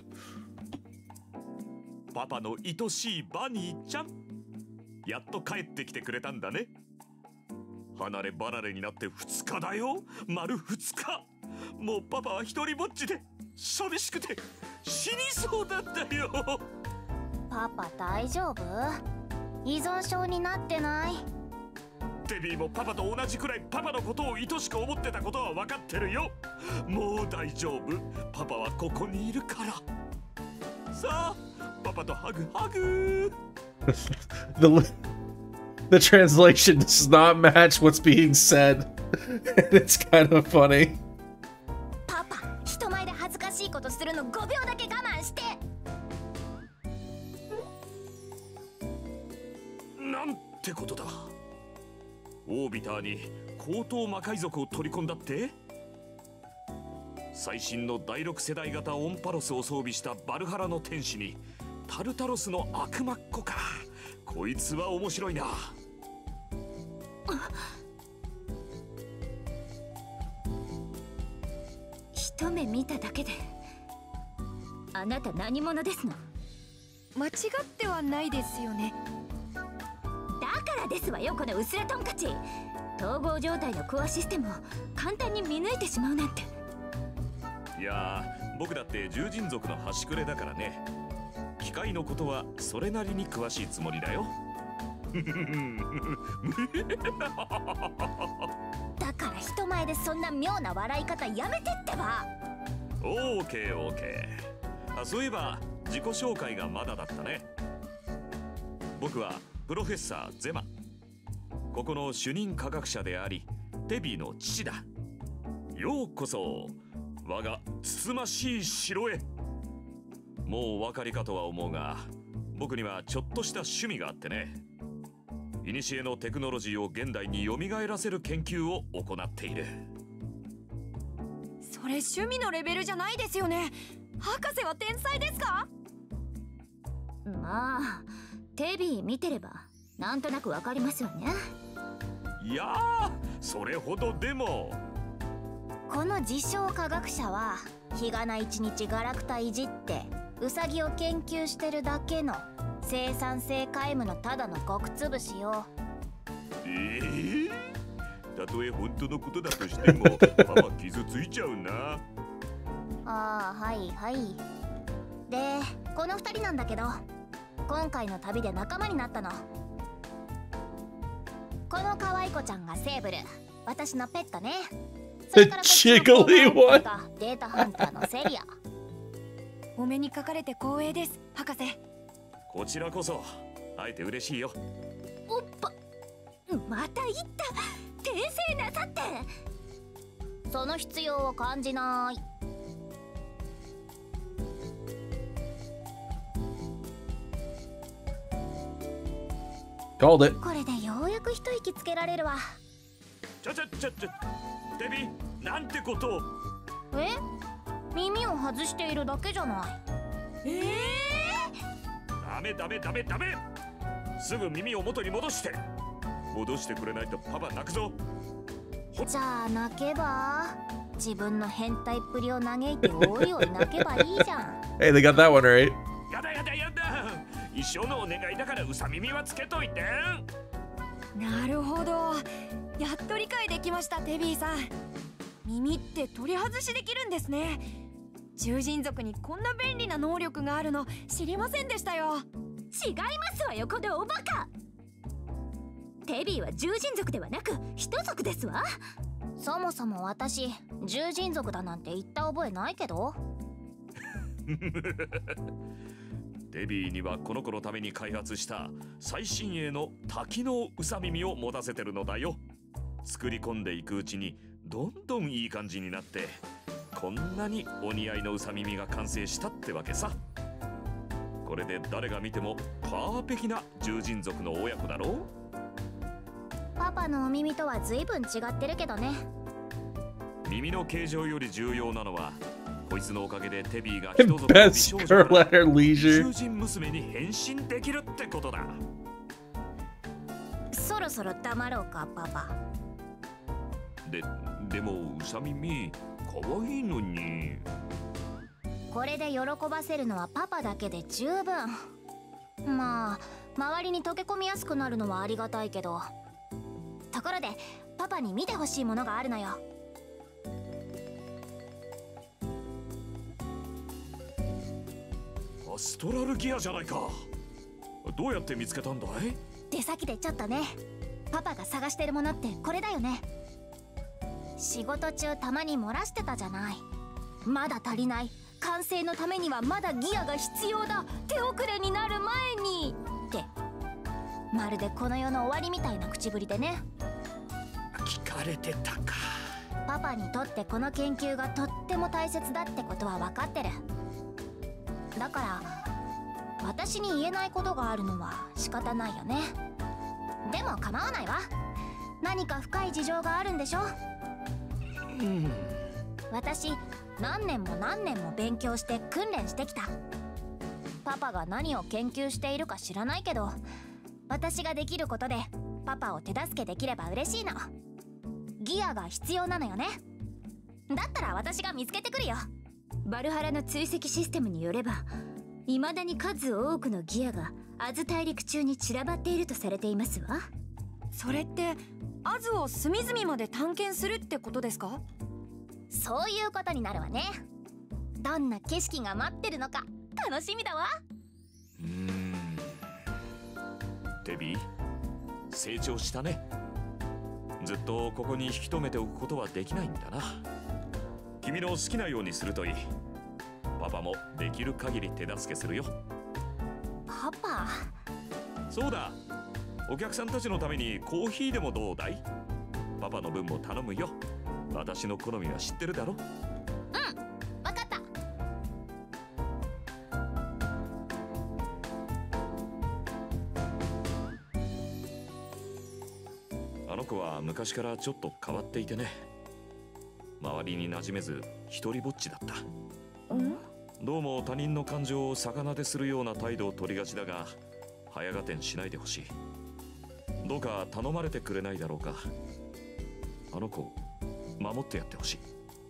パパの愛しいバニーちゃん、やっと帰ってきてくれたんだね。離れ離れになってふつかだよ。丸ふつか。もうパパは一人ぼっちで寂しくて死にそうだったよ。 パパ大丈夫？依存症になってない？ デビーもパパと同じくらいパパのことを愛しく思ってたことは分かってるよ。もう大丈夫。パパはここにいるから。さあ、パパとハグハグ。 the the translation does not match what's being said. It's kind of funny. パパ、人前で恥ずかしいことするのごびょうだけ我慢して。 なんてことだ。オービターに高等魔界族を取り込んだって。最新のだいろく世代型オンパロスを装備したバルハラの天使にタルタロスの悪魔っ子か。こいつは面白いな。 一目見ただけであなた何者ですの？ 間違ってはないですよね。 だからですわよ、この薄れトンカチ。統合状態のコアシステムを簡単に見抜いてしまうなんて。 いやー、僕だって獣人族の端くれだからね。機械のことはそれなりに詳しいつもりだよ。 だから人前でそんな妙な笑い方やめてってば。 オーケーオーケー。あ、そういえば自己紹介がまだだったね。僕はプロフェッサーゼマ、ここの主任科学者でありテビーの父だ。ようこそ我がつつましい城へ。もうお分かりかとは思うが、僕にはちょっとした趣味があってね。古のテクノロジーを現代に蘇らせる研究を行っている。 それ趣味のレベルじゃないですよね。博士は天才ですか？ まあテビー見てればなんとなくわかりますよね。 いやー、それほどでも。 この自称科学者は日がな一日ガラクタいじってウサギを研究してるだけの生産性皆無のただの極つぶしよ。 ええー、たとえ本当のことだとしてもパパ傷ついちゃうな。 ああ、はいはい。で、この二人なんだけど、今回の旅で仲間になったの。この可愛い子ちゃんがセーブル、私のペットね。それからこっちの子がデータハンターのセリア。 お目にかかれて光栄です、博士。 こちらこそ会えて嬉しいよ。 おっぱ、また言った。転生なさって。 その必要を感じない。 Called it. これでようやく一息つけられるわ。 ちょちょちょちょ、デビー、なんてことを。 え？耳を外しているだけじゃない。 ええー、ダメダメダメダメ。すぐ耳を元に戻して。戻してくれないとパパ泣くぞ。 じゃあ泣けば。自分の変態っぷりを嘆いておいおい泣けばいいじゃん。 Hey, they got that one right. やだやだやだ。一生のお願いだからうさ耳はつけといて。 なるほど、やっと理解できました、テビーさん。耳って取り外しできるんですね。獣人族にこんな便利な能力があるの知りませんでしたよ。 違いますわよ、このおバカ。テビーは獣人族ではなく人族ですわ。 そもそも私獣人族だなんて言った覚えないけど。 デビーにはこの子のために開発した最新鋭の多機能うさ耳を持たせてるのだよ。作り込んでいくうちにどんどんいい感じになって、こんなにお似合いのうさ耳が完成したってわけさ。これで誰が見てもパーフェキな獣人族の親子だろう。 パパのお耳とは随分違ってるけどね。 耳の形状より重要なのは、こいつのおかげでテビーが人族の美 Best 少女 girl から at her leisure. 囚人娘に変身できるってことだ。 そろそろ黙ろうか、パパ。 で、でもうさ耳かわいいのに。 これで喜ばせるのはパパだけで十分。まあ周りに溶け込みやすくなるのはありがたいけど。ところでパパに見てほしいものがあるのよ。 アストラルギアじゃないか。どうやって見つけたんだい？ 出先でちょっとね。パパが探してるものってこれだよね。仕事中たまに漏らしてたじゃない。まだ足りない、完成のためにはまだギアが必要だ、手遅れになる前にってまるでこの世の終わりみたいな口ぶりでね。 聞かれてたか。 パパにとってこの研究がとっても大切だってことは分かってる。だから私に言えないことがあるのは仕方ないよね。でも構わないわ。何か深い事情があるんでしょ。 うん、 私何年も何年も勉強して訓練してきた。パパが何を研究しているか知らないけど、私ができることでパパを手助けできれば嬉しいの。ギアが必要なのよね。だったら私が見つけてくるよ。 バルハラの追跡システムによれば、未だに数多くのギアがアズ大陸中に散らばっているとされていますわ。 それってアズを隅々まで探検するってことですか？ そういうことになるわね。どんな景色が待ってるのか楽しみだわ。 うーん、テビー、成長したね。ずっとここに引き止めておくことはできないんだな。君の好きなようにするといい。パパもできる限り手助けするよ。 パパ。 そうだ、お客さんたちのためにコーヒーでもどうだい？パパの分も頼むよ。私の好みは知ってるだろ？ うん、わかった。 あの子は昔からちょっと変わっていてね。周りに馴染めず一人ぼっちだった。 うん？ どうも他人の感情を逆なでするような態度を取りがちだが、早合点しないでほしい。どうか頼まれてくれないだろうか。あの子守ってやってほしい。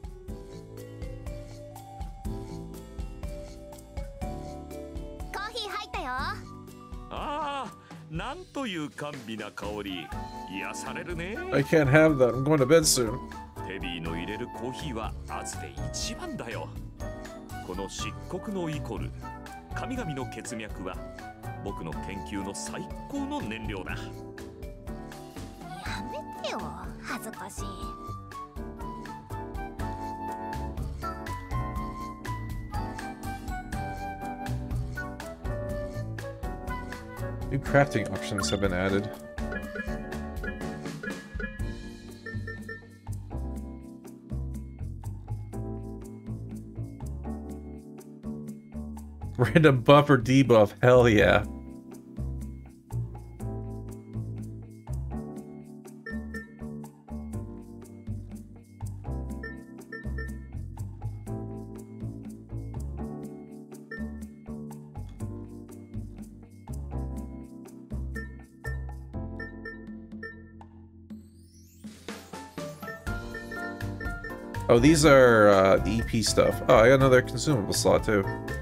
コーヒー入ったよ。 ああ、なんという甘美な香り。癒されるね。 I can't have that. I'm going to bed soon. テビーの入れるコーヒーはアズで一番だよ。この漆黒のイコル、神々の血脈は僕の研究の最高の燃料だ。 やめてよ、恥ずかしい。 New crafting options have been added. Random buff or debuff, hell yeah. Oh, these are uh, the E P stuff. Oh, I got another consumable slot too.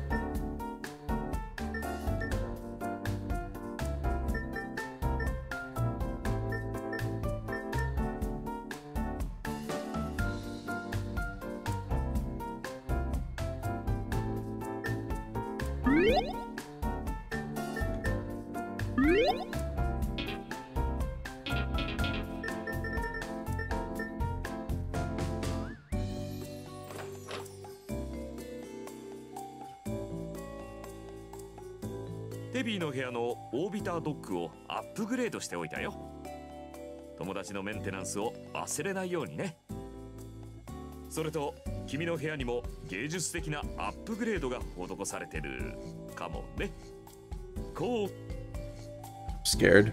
テビーの部屋のオービタードッグをアップグレードしておいたよ。友達のメンテナンスを忘れないようにね。それと君の部屋にも芸術的なアップグレードが施されてるかもね。こう Scared.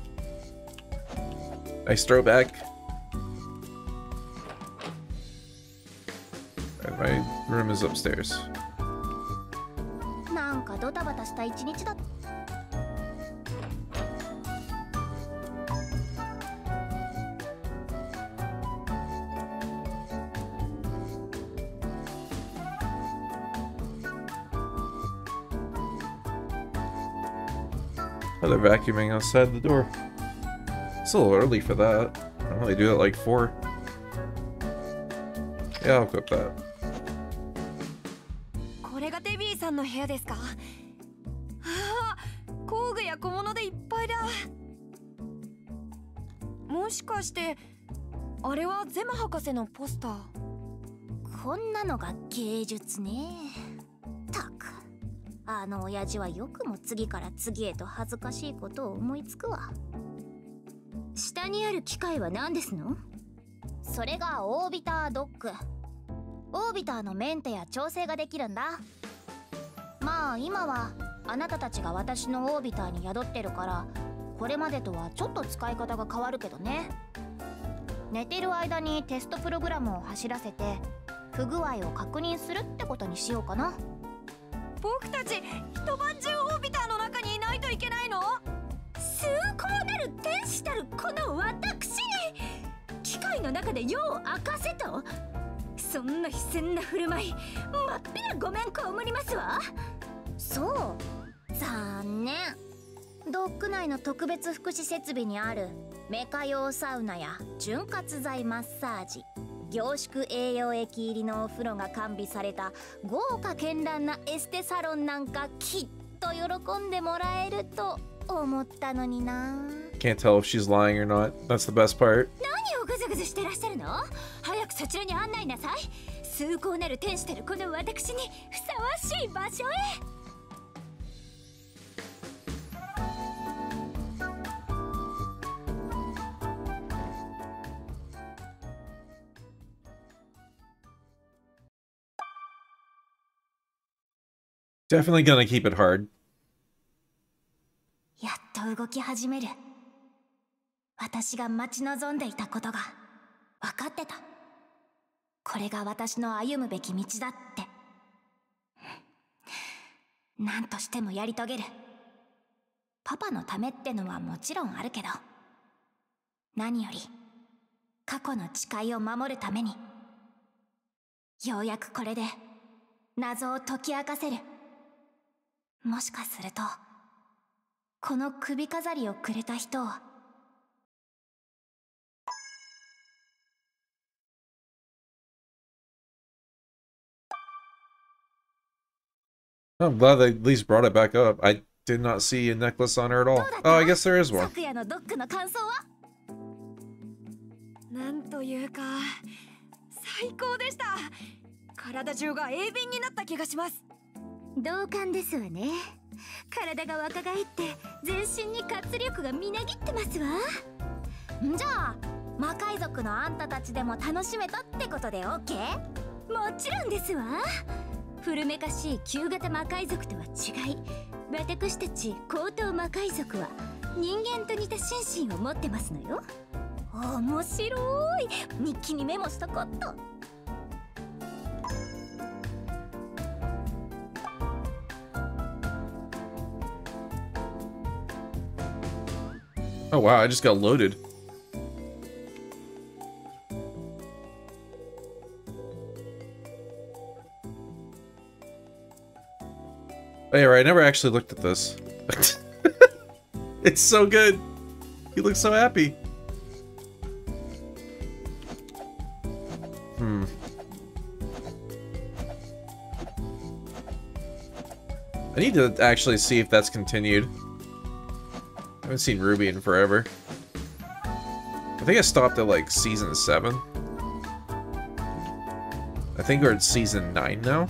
Nice throwback. Alright, my room is upstairs. なんかドタバタした一日だ。 Oh, they're vacuuming outside the door. It's a little early for that. I only do that like four. Yeah, I'll equip that. これがデビーさんの部屋ですか？ああ、工具や小物でいっぱいだ。もしかしてあれはゼマ博士のポスター？ こんなのが芸術ね。たく、あの親父はよくも次から次へと恥ずかしいことを思いつくわ。 下にある機械は何ですの？ それがオービタードッグ。オービターのメンテや調整ができるんだ。まあ今はあなたたちが私のオービターに宿ってるから、これまでとはちょっと使い方が変わるけどね。寝てる間にテストプログラムを走らせて不具合を確認するってことにしようかな。 僕たち一晩中オービターの中にいないといけないの？ 崇高なる天使たるこの私に機械の中で夜を明かせと？そんな非戦な振る舞い、まっぴらごめんこむりますわ。 そう、残念。ドック内の特別福祉設備にあるメカ用サウナや潤滑剤マッサージ、凝縮栄養液入りのお風呂が完備された豪華絢爛なエステサロンなんかきっと喜んでもらえると思ったのにな。 Can't tell if she's lying or not. That's the best part. 何をグズグズしてらっしゃるの？早くそちらに案内なさい。崇高なる天使たるこの私にふさわしい場所へ。 Definitely gonna keep it hard. やっと動き始める。私が待ち望んでいたことが分かってた。これが私の歩むべき道だって。何としてもやり遂げる。パパのためってのはもちろんあるけど、何より過去の誓いを守るために、ようやくこれで謎を解き明かせる。もしかするとこの首飾りをくれた人を。 I'm glad they at least brought it back up. I did not see a necklace on her at all. Oh, I guess there is one. 昨夜のドックの感想は？ なんというか最高でした。体中が鋭敏になった気がします。 同感ですわね。体が若返って全身に活力がみなぎってますわ。 んじゃあ魔界族のあんたたちでも楽しめたってことで オーケー？ もちろんですわ。古めかしい旧型魔界族とは違い、私たち高等魔界族は人間と似た心身を持ってますのよ。 面白い。日記にメモしとこっと。 Oh wow, I just got loaded. Oh, yeah, right, I never actually looked at this. It's so good. You look so happy. Hmm. I need to actually see if that's continued. I haven't seen Ruby in forever. I think I stopped at like season seven. I think we're at season nine now.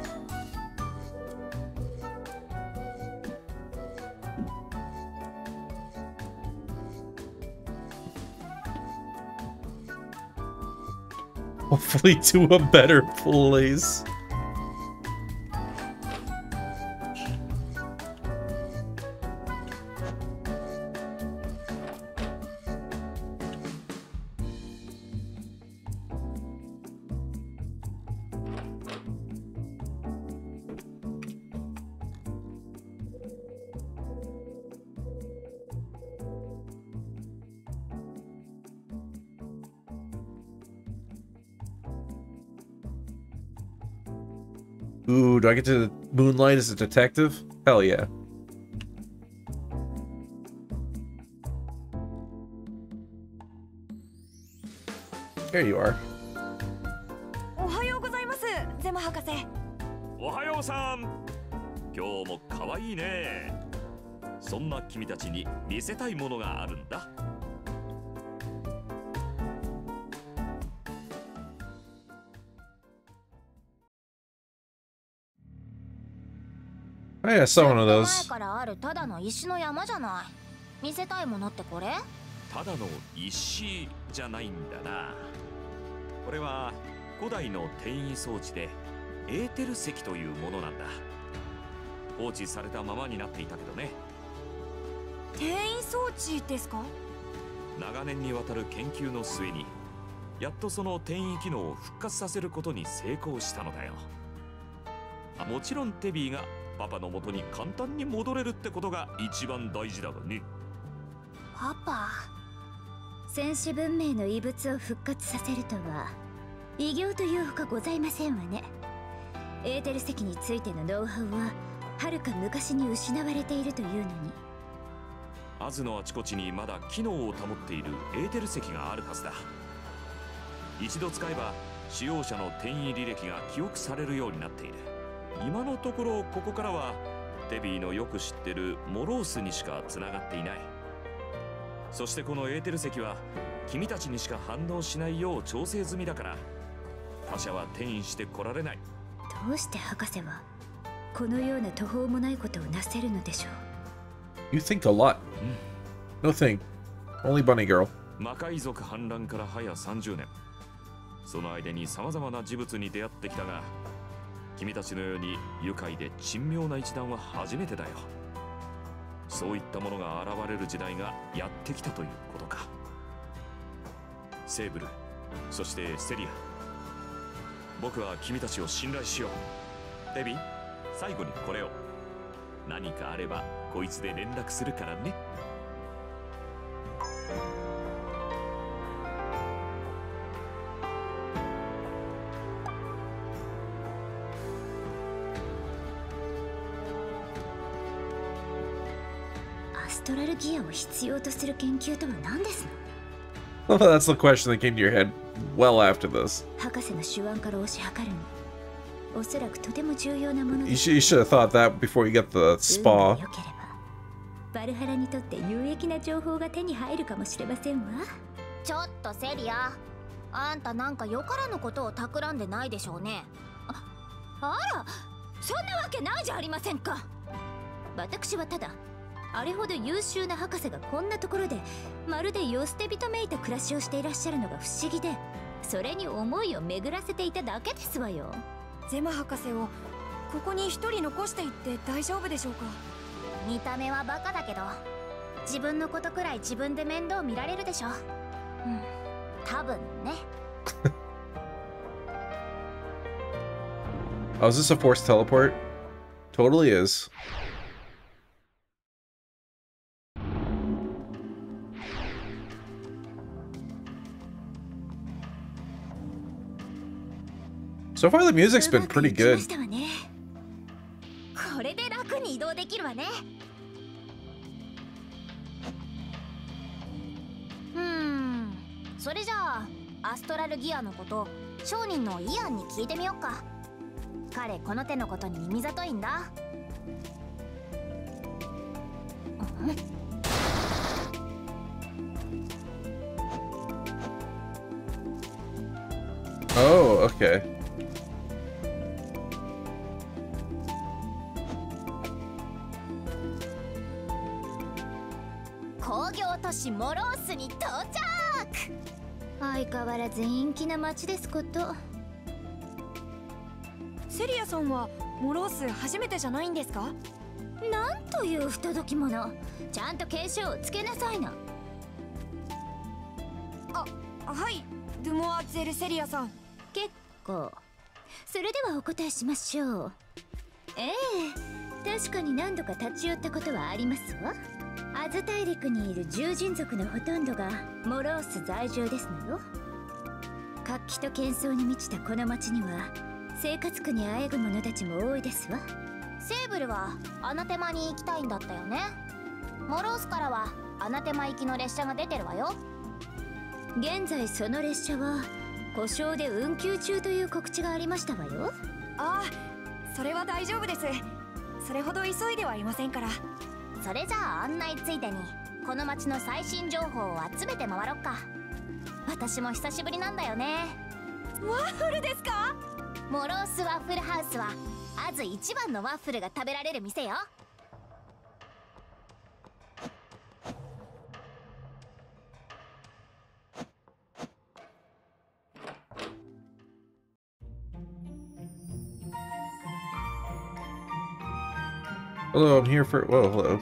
Hopefully to a better place. Ooh, do I get to moonlight as a detective? Hell yeah. There you are. おはようございます、ゼマ博士。 おはようさん。今日も可愛いね。そんな君たちに見せたいものがあるんだ。 Oh yeah, I saw one of 前 those. からあるただの石の山じゃない。見せたいものってこれ？ ただの石じゃないんだな。これは古代の転移装置でエーテル石というものなんだ。放置されたままになっていたけどね。 転移装置ですか？ 長年にわたる研究の末にやっとその転移機能を復活させることに成功したのだよ。もちろんテビーがパパの元に簡単に戻れるってことが一番大事だがね。 パパ、戦士文明の遺物を復活させるとは偉業というほかございませんわね。エーテル石についてのノウハウははるか昔に失われているというのに。 アズのあちこちにまだ機能を保っているエーテル石があるはずだ。一度使えば使用者の転移履歴が記憶されるようになっている。今のところここからはテビーのよく知ってるモロースにしかつながっていない。そしてこのエーテル石は君たちにしか反応しないよう調整済みだから他者は転移してこられない。 どうして博士はこのような途方もないことをなせるのでしょう。 You think a lot. No think. Only bunny girl. 魔界族反乱から早さんじゅうねん。その間に様々な事物に出会ってきたが、君たちのように愉快で珍妙な一団は初めてだよ。そういったものが現れる時代がやってきたということか。セーブル、そしてセリア、僕は君たちを信頼しよう。デビー、最後にこれを。何かあればこいつで連絡するからね。 アストラルギアを必要とする研究とは何ですの？ Well, that's the question that came to your head well after this. 博士の手腕から推し量るにおそらくとても重要なもの You で should, you should have thought that before you got the 運が spa. 良ければバルハラにとって有益な情報が手に入るかもしれませんわ。 ちょっとセリア、あんたなんかよからぬことを企んでないでしょうね。 あら、そんなわけないじゃありませんか。私はただあれほど優秀な博士がこんなところでまるで世捨て人めいた暮らしをしていらっしゃるのが不思議で、それに思いを巡らせていただけですわよ。 ゼマ博士をここに一人残していって大丈夫でしょうか？ 見た目はバカだけど自分のことくらい自分で面倒見られるでしょ。うん、多分ね。 Oh, is this a forced teleport? Totally is. So far, the music's been pretty good. これで楽に移動できるわね。うーん、それじゃあアストラルギアのこと商人のイアンに聞いてみよっか。彼この手のことに耳ざといんだ。 Oh, okay. 工業都市モロースに到着。 相変わらず陰気な街ですこと。 セリアさんはモロース初めてじゃないんですか？ なんという不届き者。ちゃんと継承をつけなさいな。 あ、はい、ドゥモア・ゼルセリアさん。 結構。それではお答えしましょう。ええ、確かに何度か立ち寄ったことはありますわ。アズ大陸にいる獣人族のほとんどがモロース在住ですのよ。活気と喧騒に満ちたこの町には生活苦にあえぐ者たちも多いですわ。 セーブルはアナテマに行きたいんだったよね。モロースからはアナテマ行きの列車が出てるわよ。 現在その列車は故障で運休中という告知がありましたわよ。 ああ、それは大丈夫です。それほど急いではいませんから。 それじゃあ案内ついでにこの街の最新情報を集めて回ろっか。私も久しぶりなんだよね。 ワッフルですか？ モロースワッフルハウスはアズ一番のワッフルが食べられる店よ。 Hello, I'm here for. Whoa, hello.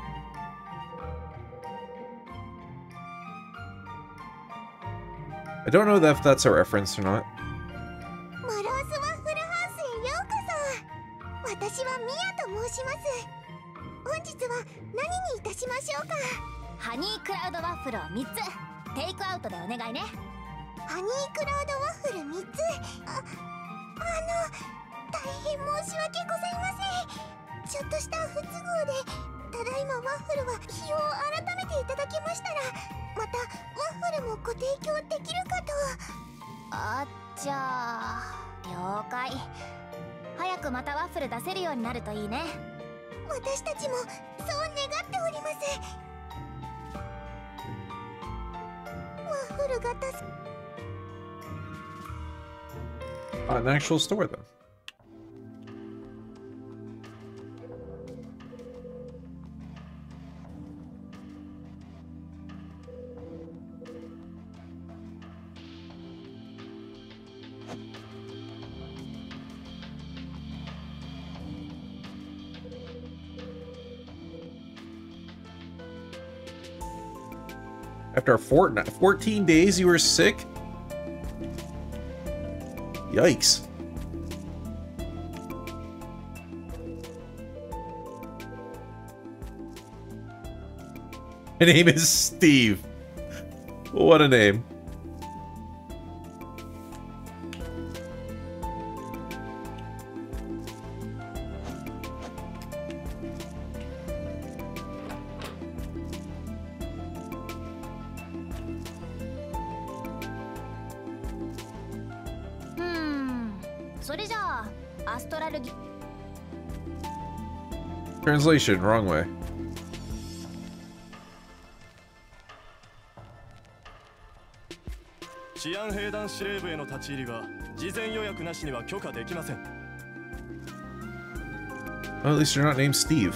I don't know if that's a reference or not. モロースワッフルハウスへようこそ。私はミヤと申します。本日は何にいたしましょうか。ハニークラウドワッフルをみっつテイクアウトでお願いね。ハニークラウドワッフルみっつ。あ、あの大変申し訳ございません。ちょっとした不都合でただいまワッフルは日を改めていただきましたら、またワッフルもご提供できるかと。あ、じゃあ了解。早くまたワッフル出せるようになるといいね。私たちもそう願っております。ワッフルが助か。 An actual store then. After a fortnight, fourteen days, you were sick? Yikes. My name is Steve. What a name. Translation, wrong way. 治安兵団司令部への立ち入りは事前予約なしには許可できません。 Well, at least you're not named Steve.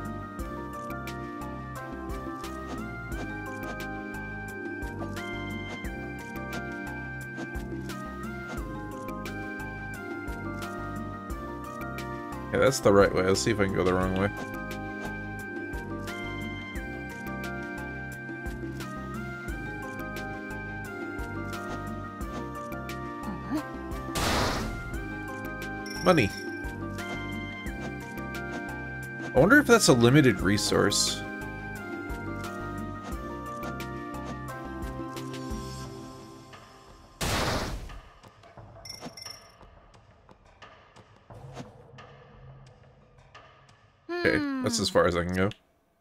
Okay, that's the right way. Let's see if I can go the wrong way. Money. I wonder if that's a limited resource. Okay, that's as far as I can go.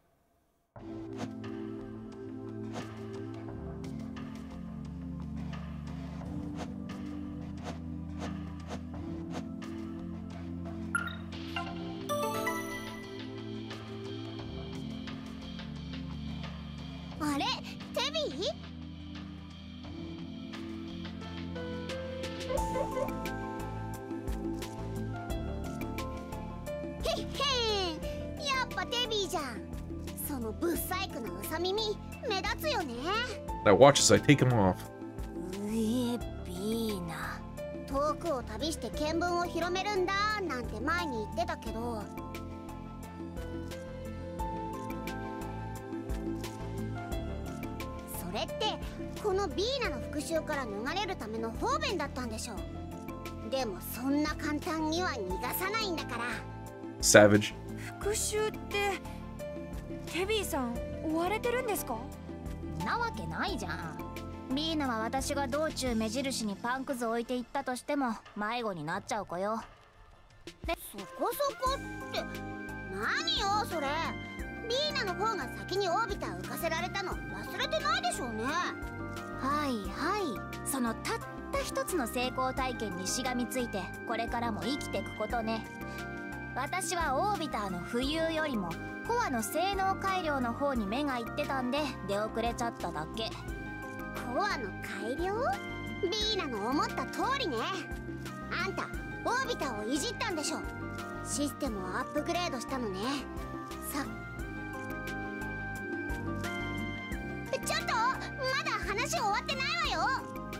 I watch as I take him off. え、ビーナ。遠くを旅して見聞を広めるんだなんて前に言ってたけど。それってこのビーナの復讐から逃れるための方便だったんでしょう。でもそんな簡単には逃がさないんだから。 Savage。 復讐ってテビーさん追われてるんですか？ なわけないじゃん。ビーナは私が道中目印にパンくず置いていったとしても迷子になっちゃう子よ。で、そこそこって何よそれ。ビーナの方が先にオービター浮かせられたの忘れてないでしょうね。はいのたった一つの成功体験にしがみついてこれからも生きていくことね。私はオービターの浮遊よりもコアの性能改良の方に目がいってたんで出遅れちゃっただけ。 コアの改良？ビーナの思った通りね。あんたオービターをいじったんでしょ。システムをアップグレードしたのね。さちょっとまだ話終わってないわよ。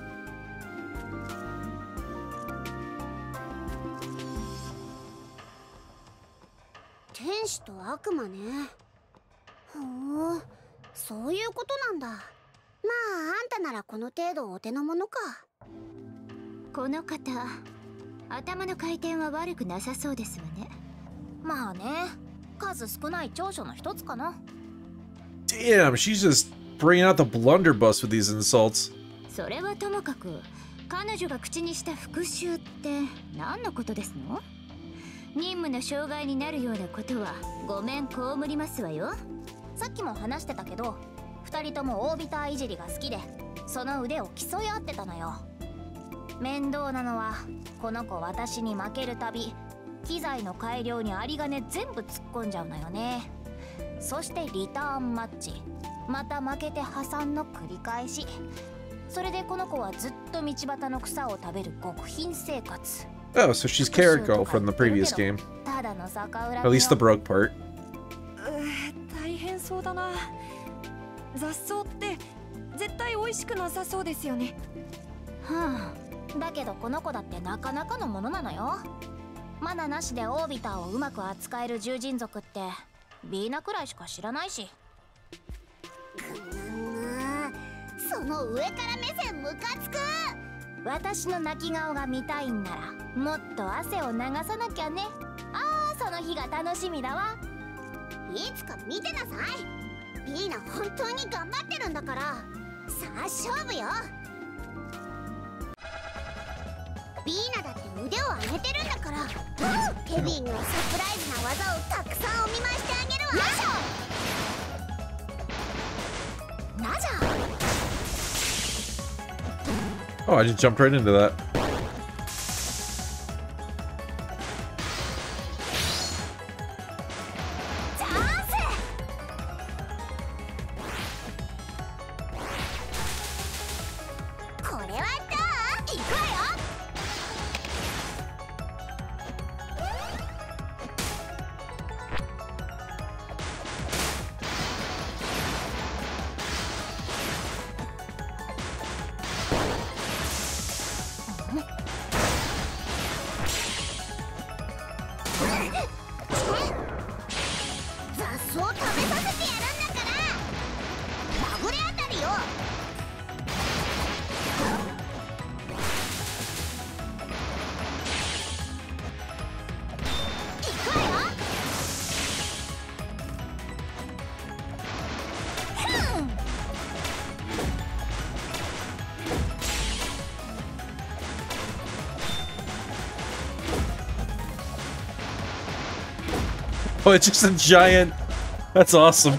天使と悪魔ね。ほう、そういうことなんだ。まああんたならこの程度お手の物か。 この方、頭の回転は悪くなさそうですわね。 まあね、数少ない長所の一つかな。 Damn, she's just bringing out the blunderbuss with these insults. それはともかく、彼女が口にした復讐って何のことですの？任務の障害になるようなことはごめん被りますわよ。 さっきも話してたけど、二人ともオービターいじりが好きで、その腕を競い合ってたのよ。面倒なのはこの子私に負けるたび機材の改良に有り金全部突っ込んじゃうのよね。そしてリターンマッチ、また負けて破産の繰り返し。それでこの子はずっと道端の草を食べる極貧生活。 Oh, so she's Carrot Girl from the previous game. ただの逆恨みよ。 At least the broke part. 大変そうだな。雑草って絶対美味しくなさそうですよね。 はあ、だけどこの子だってなかなかのものなのよ。マナなしでオービターをうまく扱える獣人族ってビーナくらいしか知らないし。 くぬその上から目線ムカつく。 私の泣き顔が見たいんならもっと汗を流さなきゃね。ああ、その日が楽しみだわ。 いつか見てなさい。ビーナ本当に頑張ってるんだから。さあ勝負よ。ビーナだって腕を上げてるんだから、ケビンのサプライズな技をたくさんお見舞いしてあげるわ。なじゃ。 Oh, I just jumped right into that. Oh, it's just a giant. That's awesome.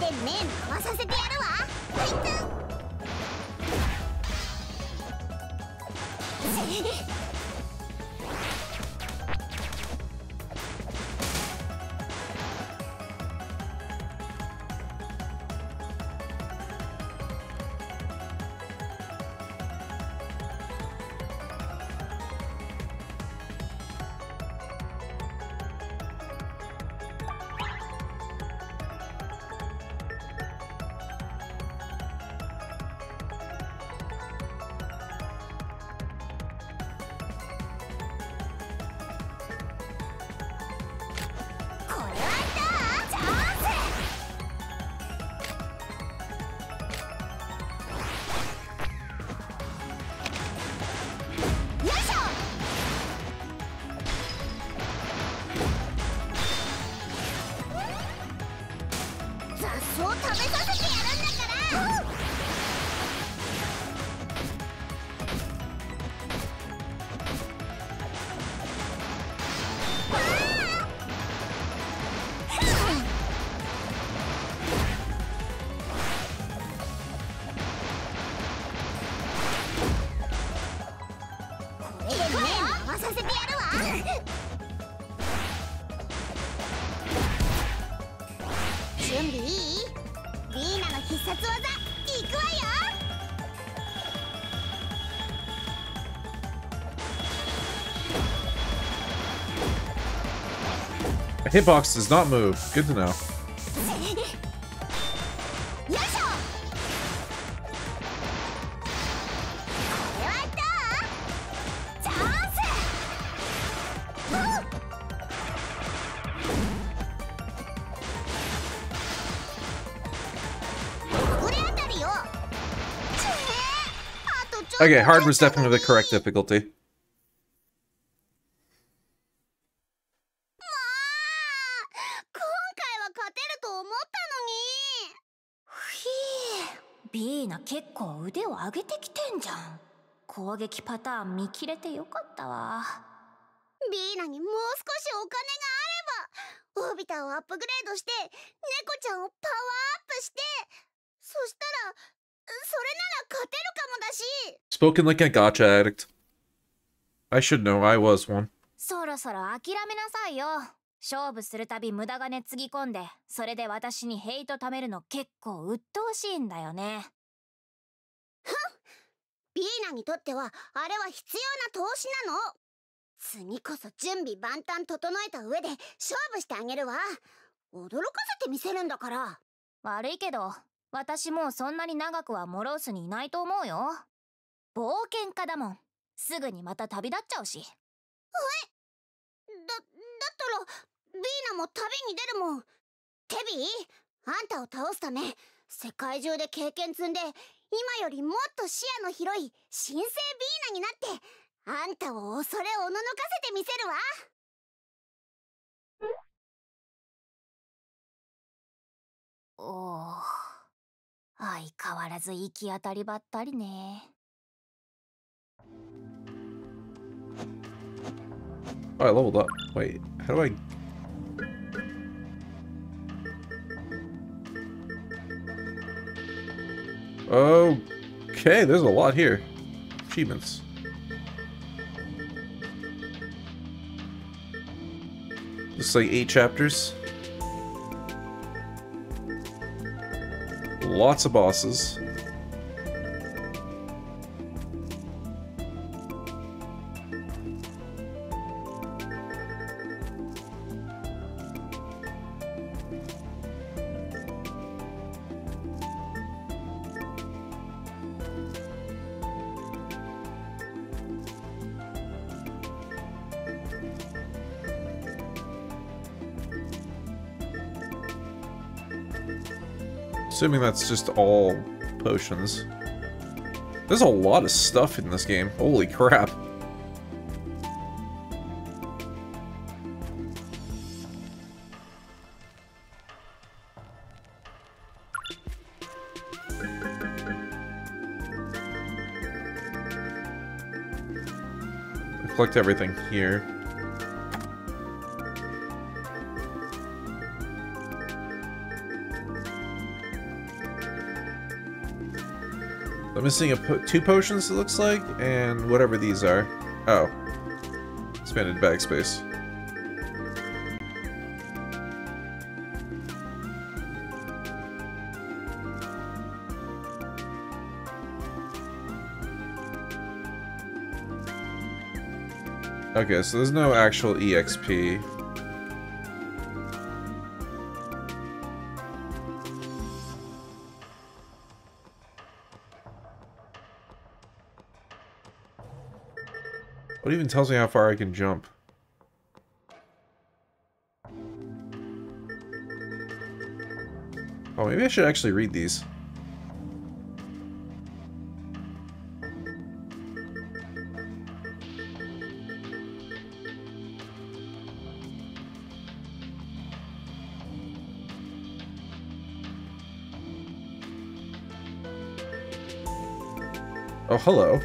させてやるわ。準備いい？リーナの必殺技いくわよ。 A hitbox does not move. Good to know. よいしょ。これはどう？チャンス。これあたりよ。 Okay, hard was definitely the correct difficulty. ビーナ結構腕を上げてきてんじゃん。攻撃パターン見切れてよかったわ。 ビーナにもう少しお金があればオービターをアップグレードして猫ちゃんをパワーアップして、そしたらそれなら勝てるかもだし。 Spoken like a gacha addict. I should know, I was one. そろそろ諦めなさいよ。勝負するたび無駄金つぎ込んで、それで私にヘイト貯めるの結構鬱陶しいんだよね。 ふん、ビーナにとってはあれは必要な投資なの。次こそ準備万端整えた上で勝負してあげるわ。驚かせてみせるんだから。 悪いけど私もうそんなに長くはモロースにいないと思うよ。冒険家だもん。すぐにまた旅立っちゃうし。 え？だ、だったらビーナも旅に出るもん。テビー、あんたを倒すため世界中で経験積んで、今よりもっと視野の広い新生ビーナになって、あんたを恐れおののかせてみせるわ。 おお、相変わらず行き当たりばったりね。 Oh, I leveled up. Wait, how do I... Okay, there's a lot here. Achievements. Looks like eight chapters. Lots of bosses. Assuming that's just all potions. There's a lot of stuff in this game. Holy crap. I collect everything here. I'm missing a po two potions, it looks like, and whatever these are. Oh. Expanded bag space. Okay, so there's no actual E X P. What even tells me how far I can jump? Oh, maybe I should actually read these. Oh, hello.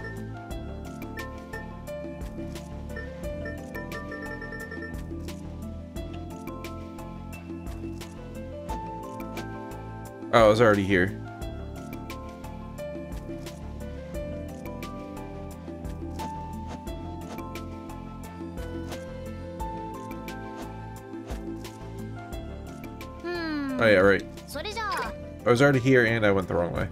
Oh, I was already here. Oh yeah, right. それじゃあ I was already here and I went the wrong way.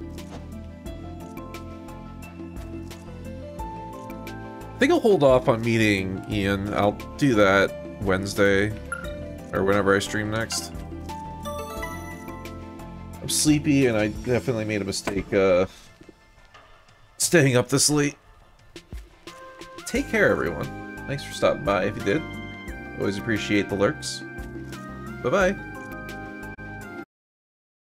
I think I'll hold off on meeting Ian. I'll do that Wednesday or whenever I stream next. I'm sleepy and I definitely made a mistake uh, staying up this late. Take care, everyone. Thanks for stopping by if you did. Always appreciate the lurks. Bye-bye.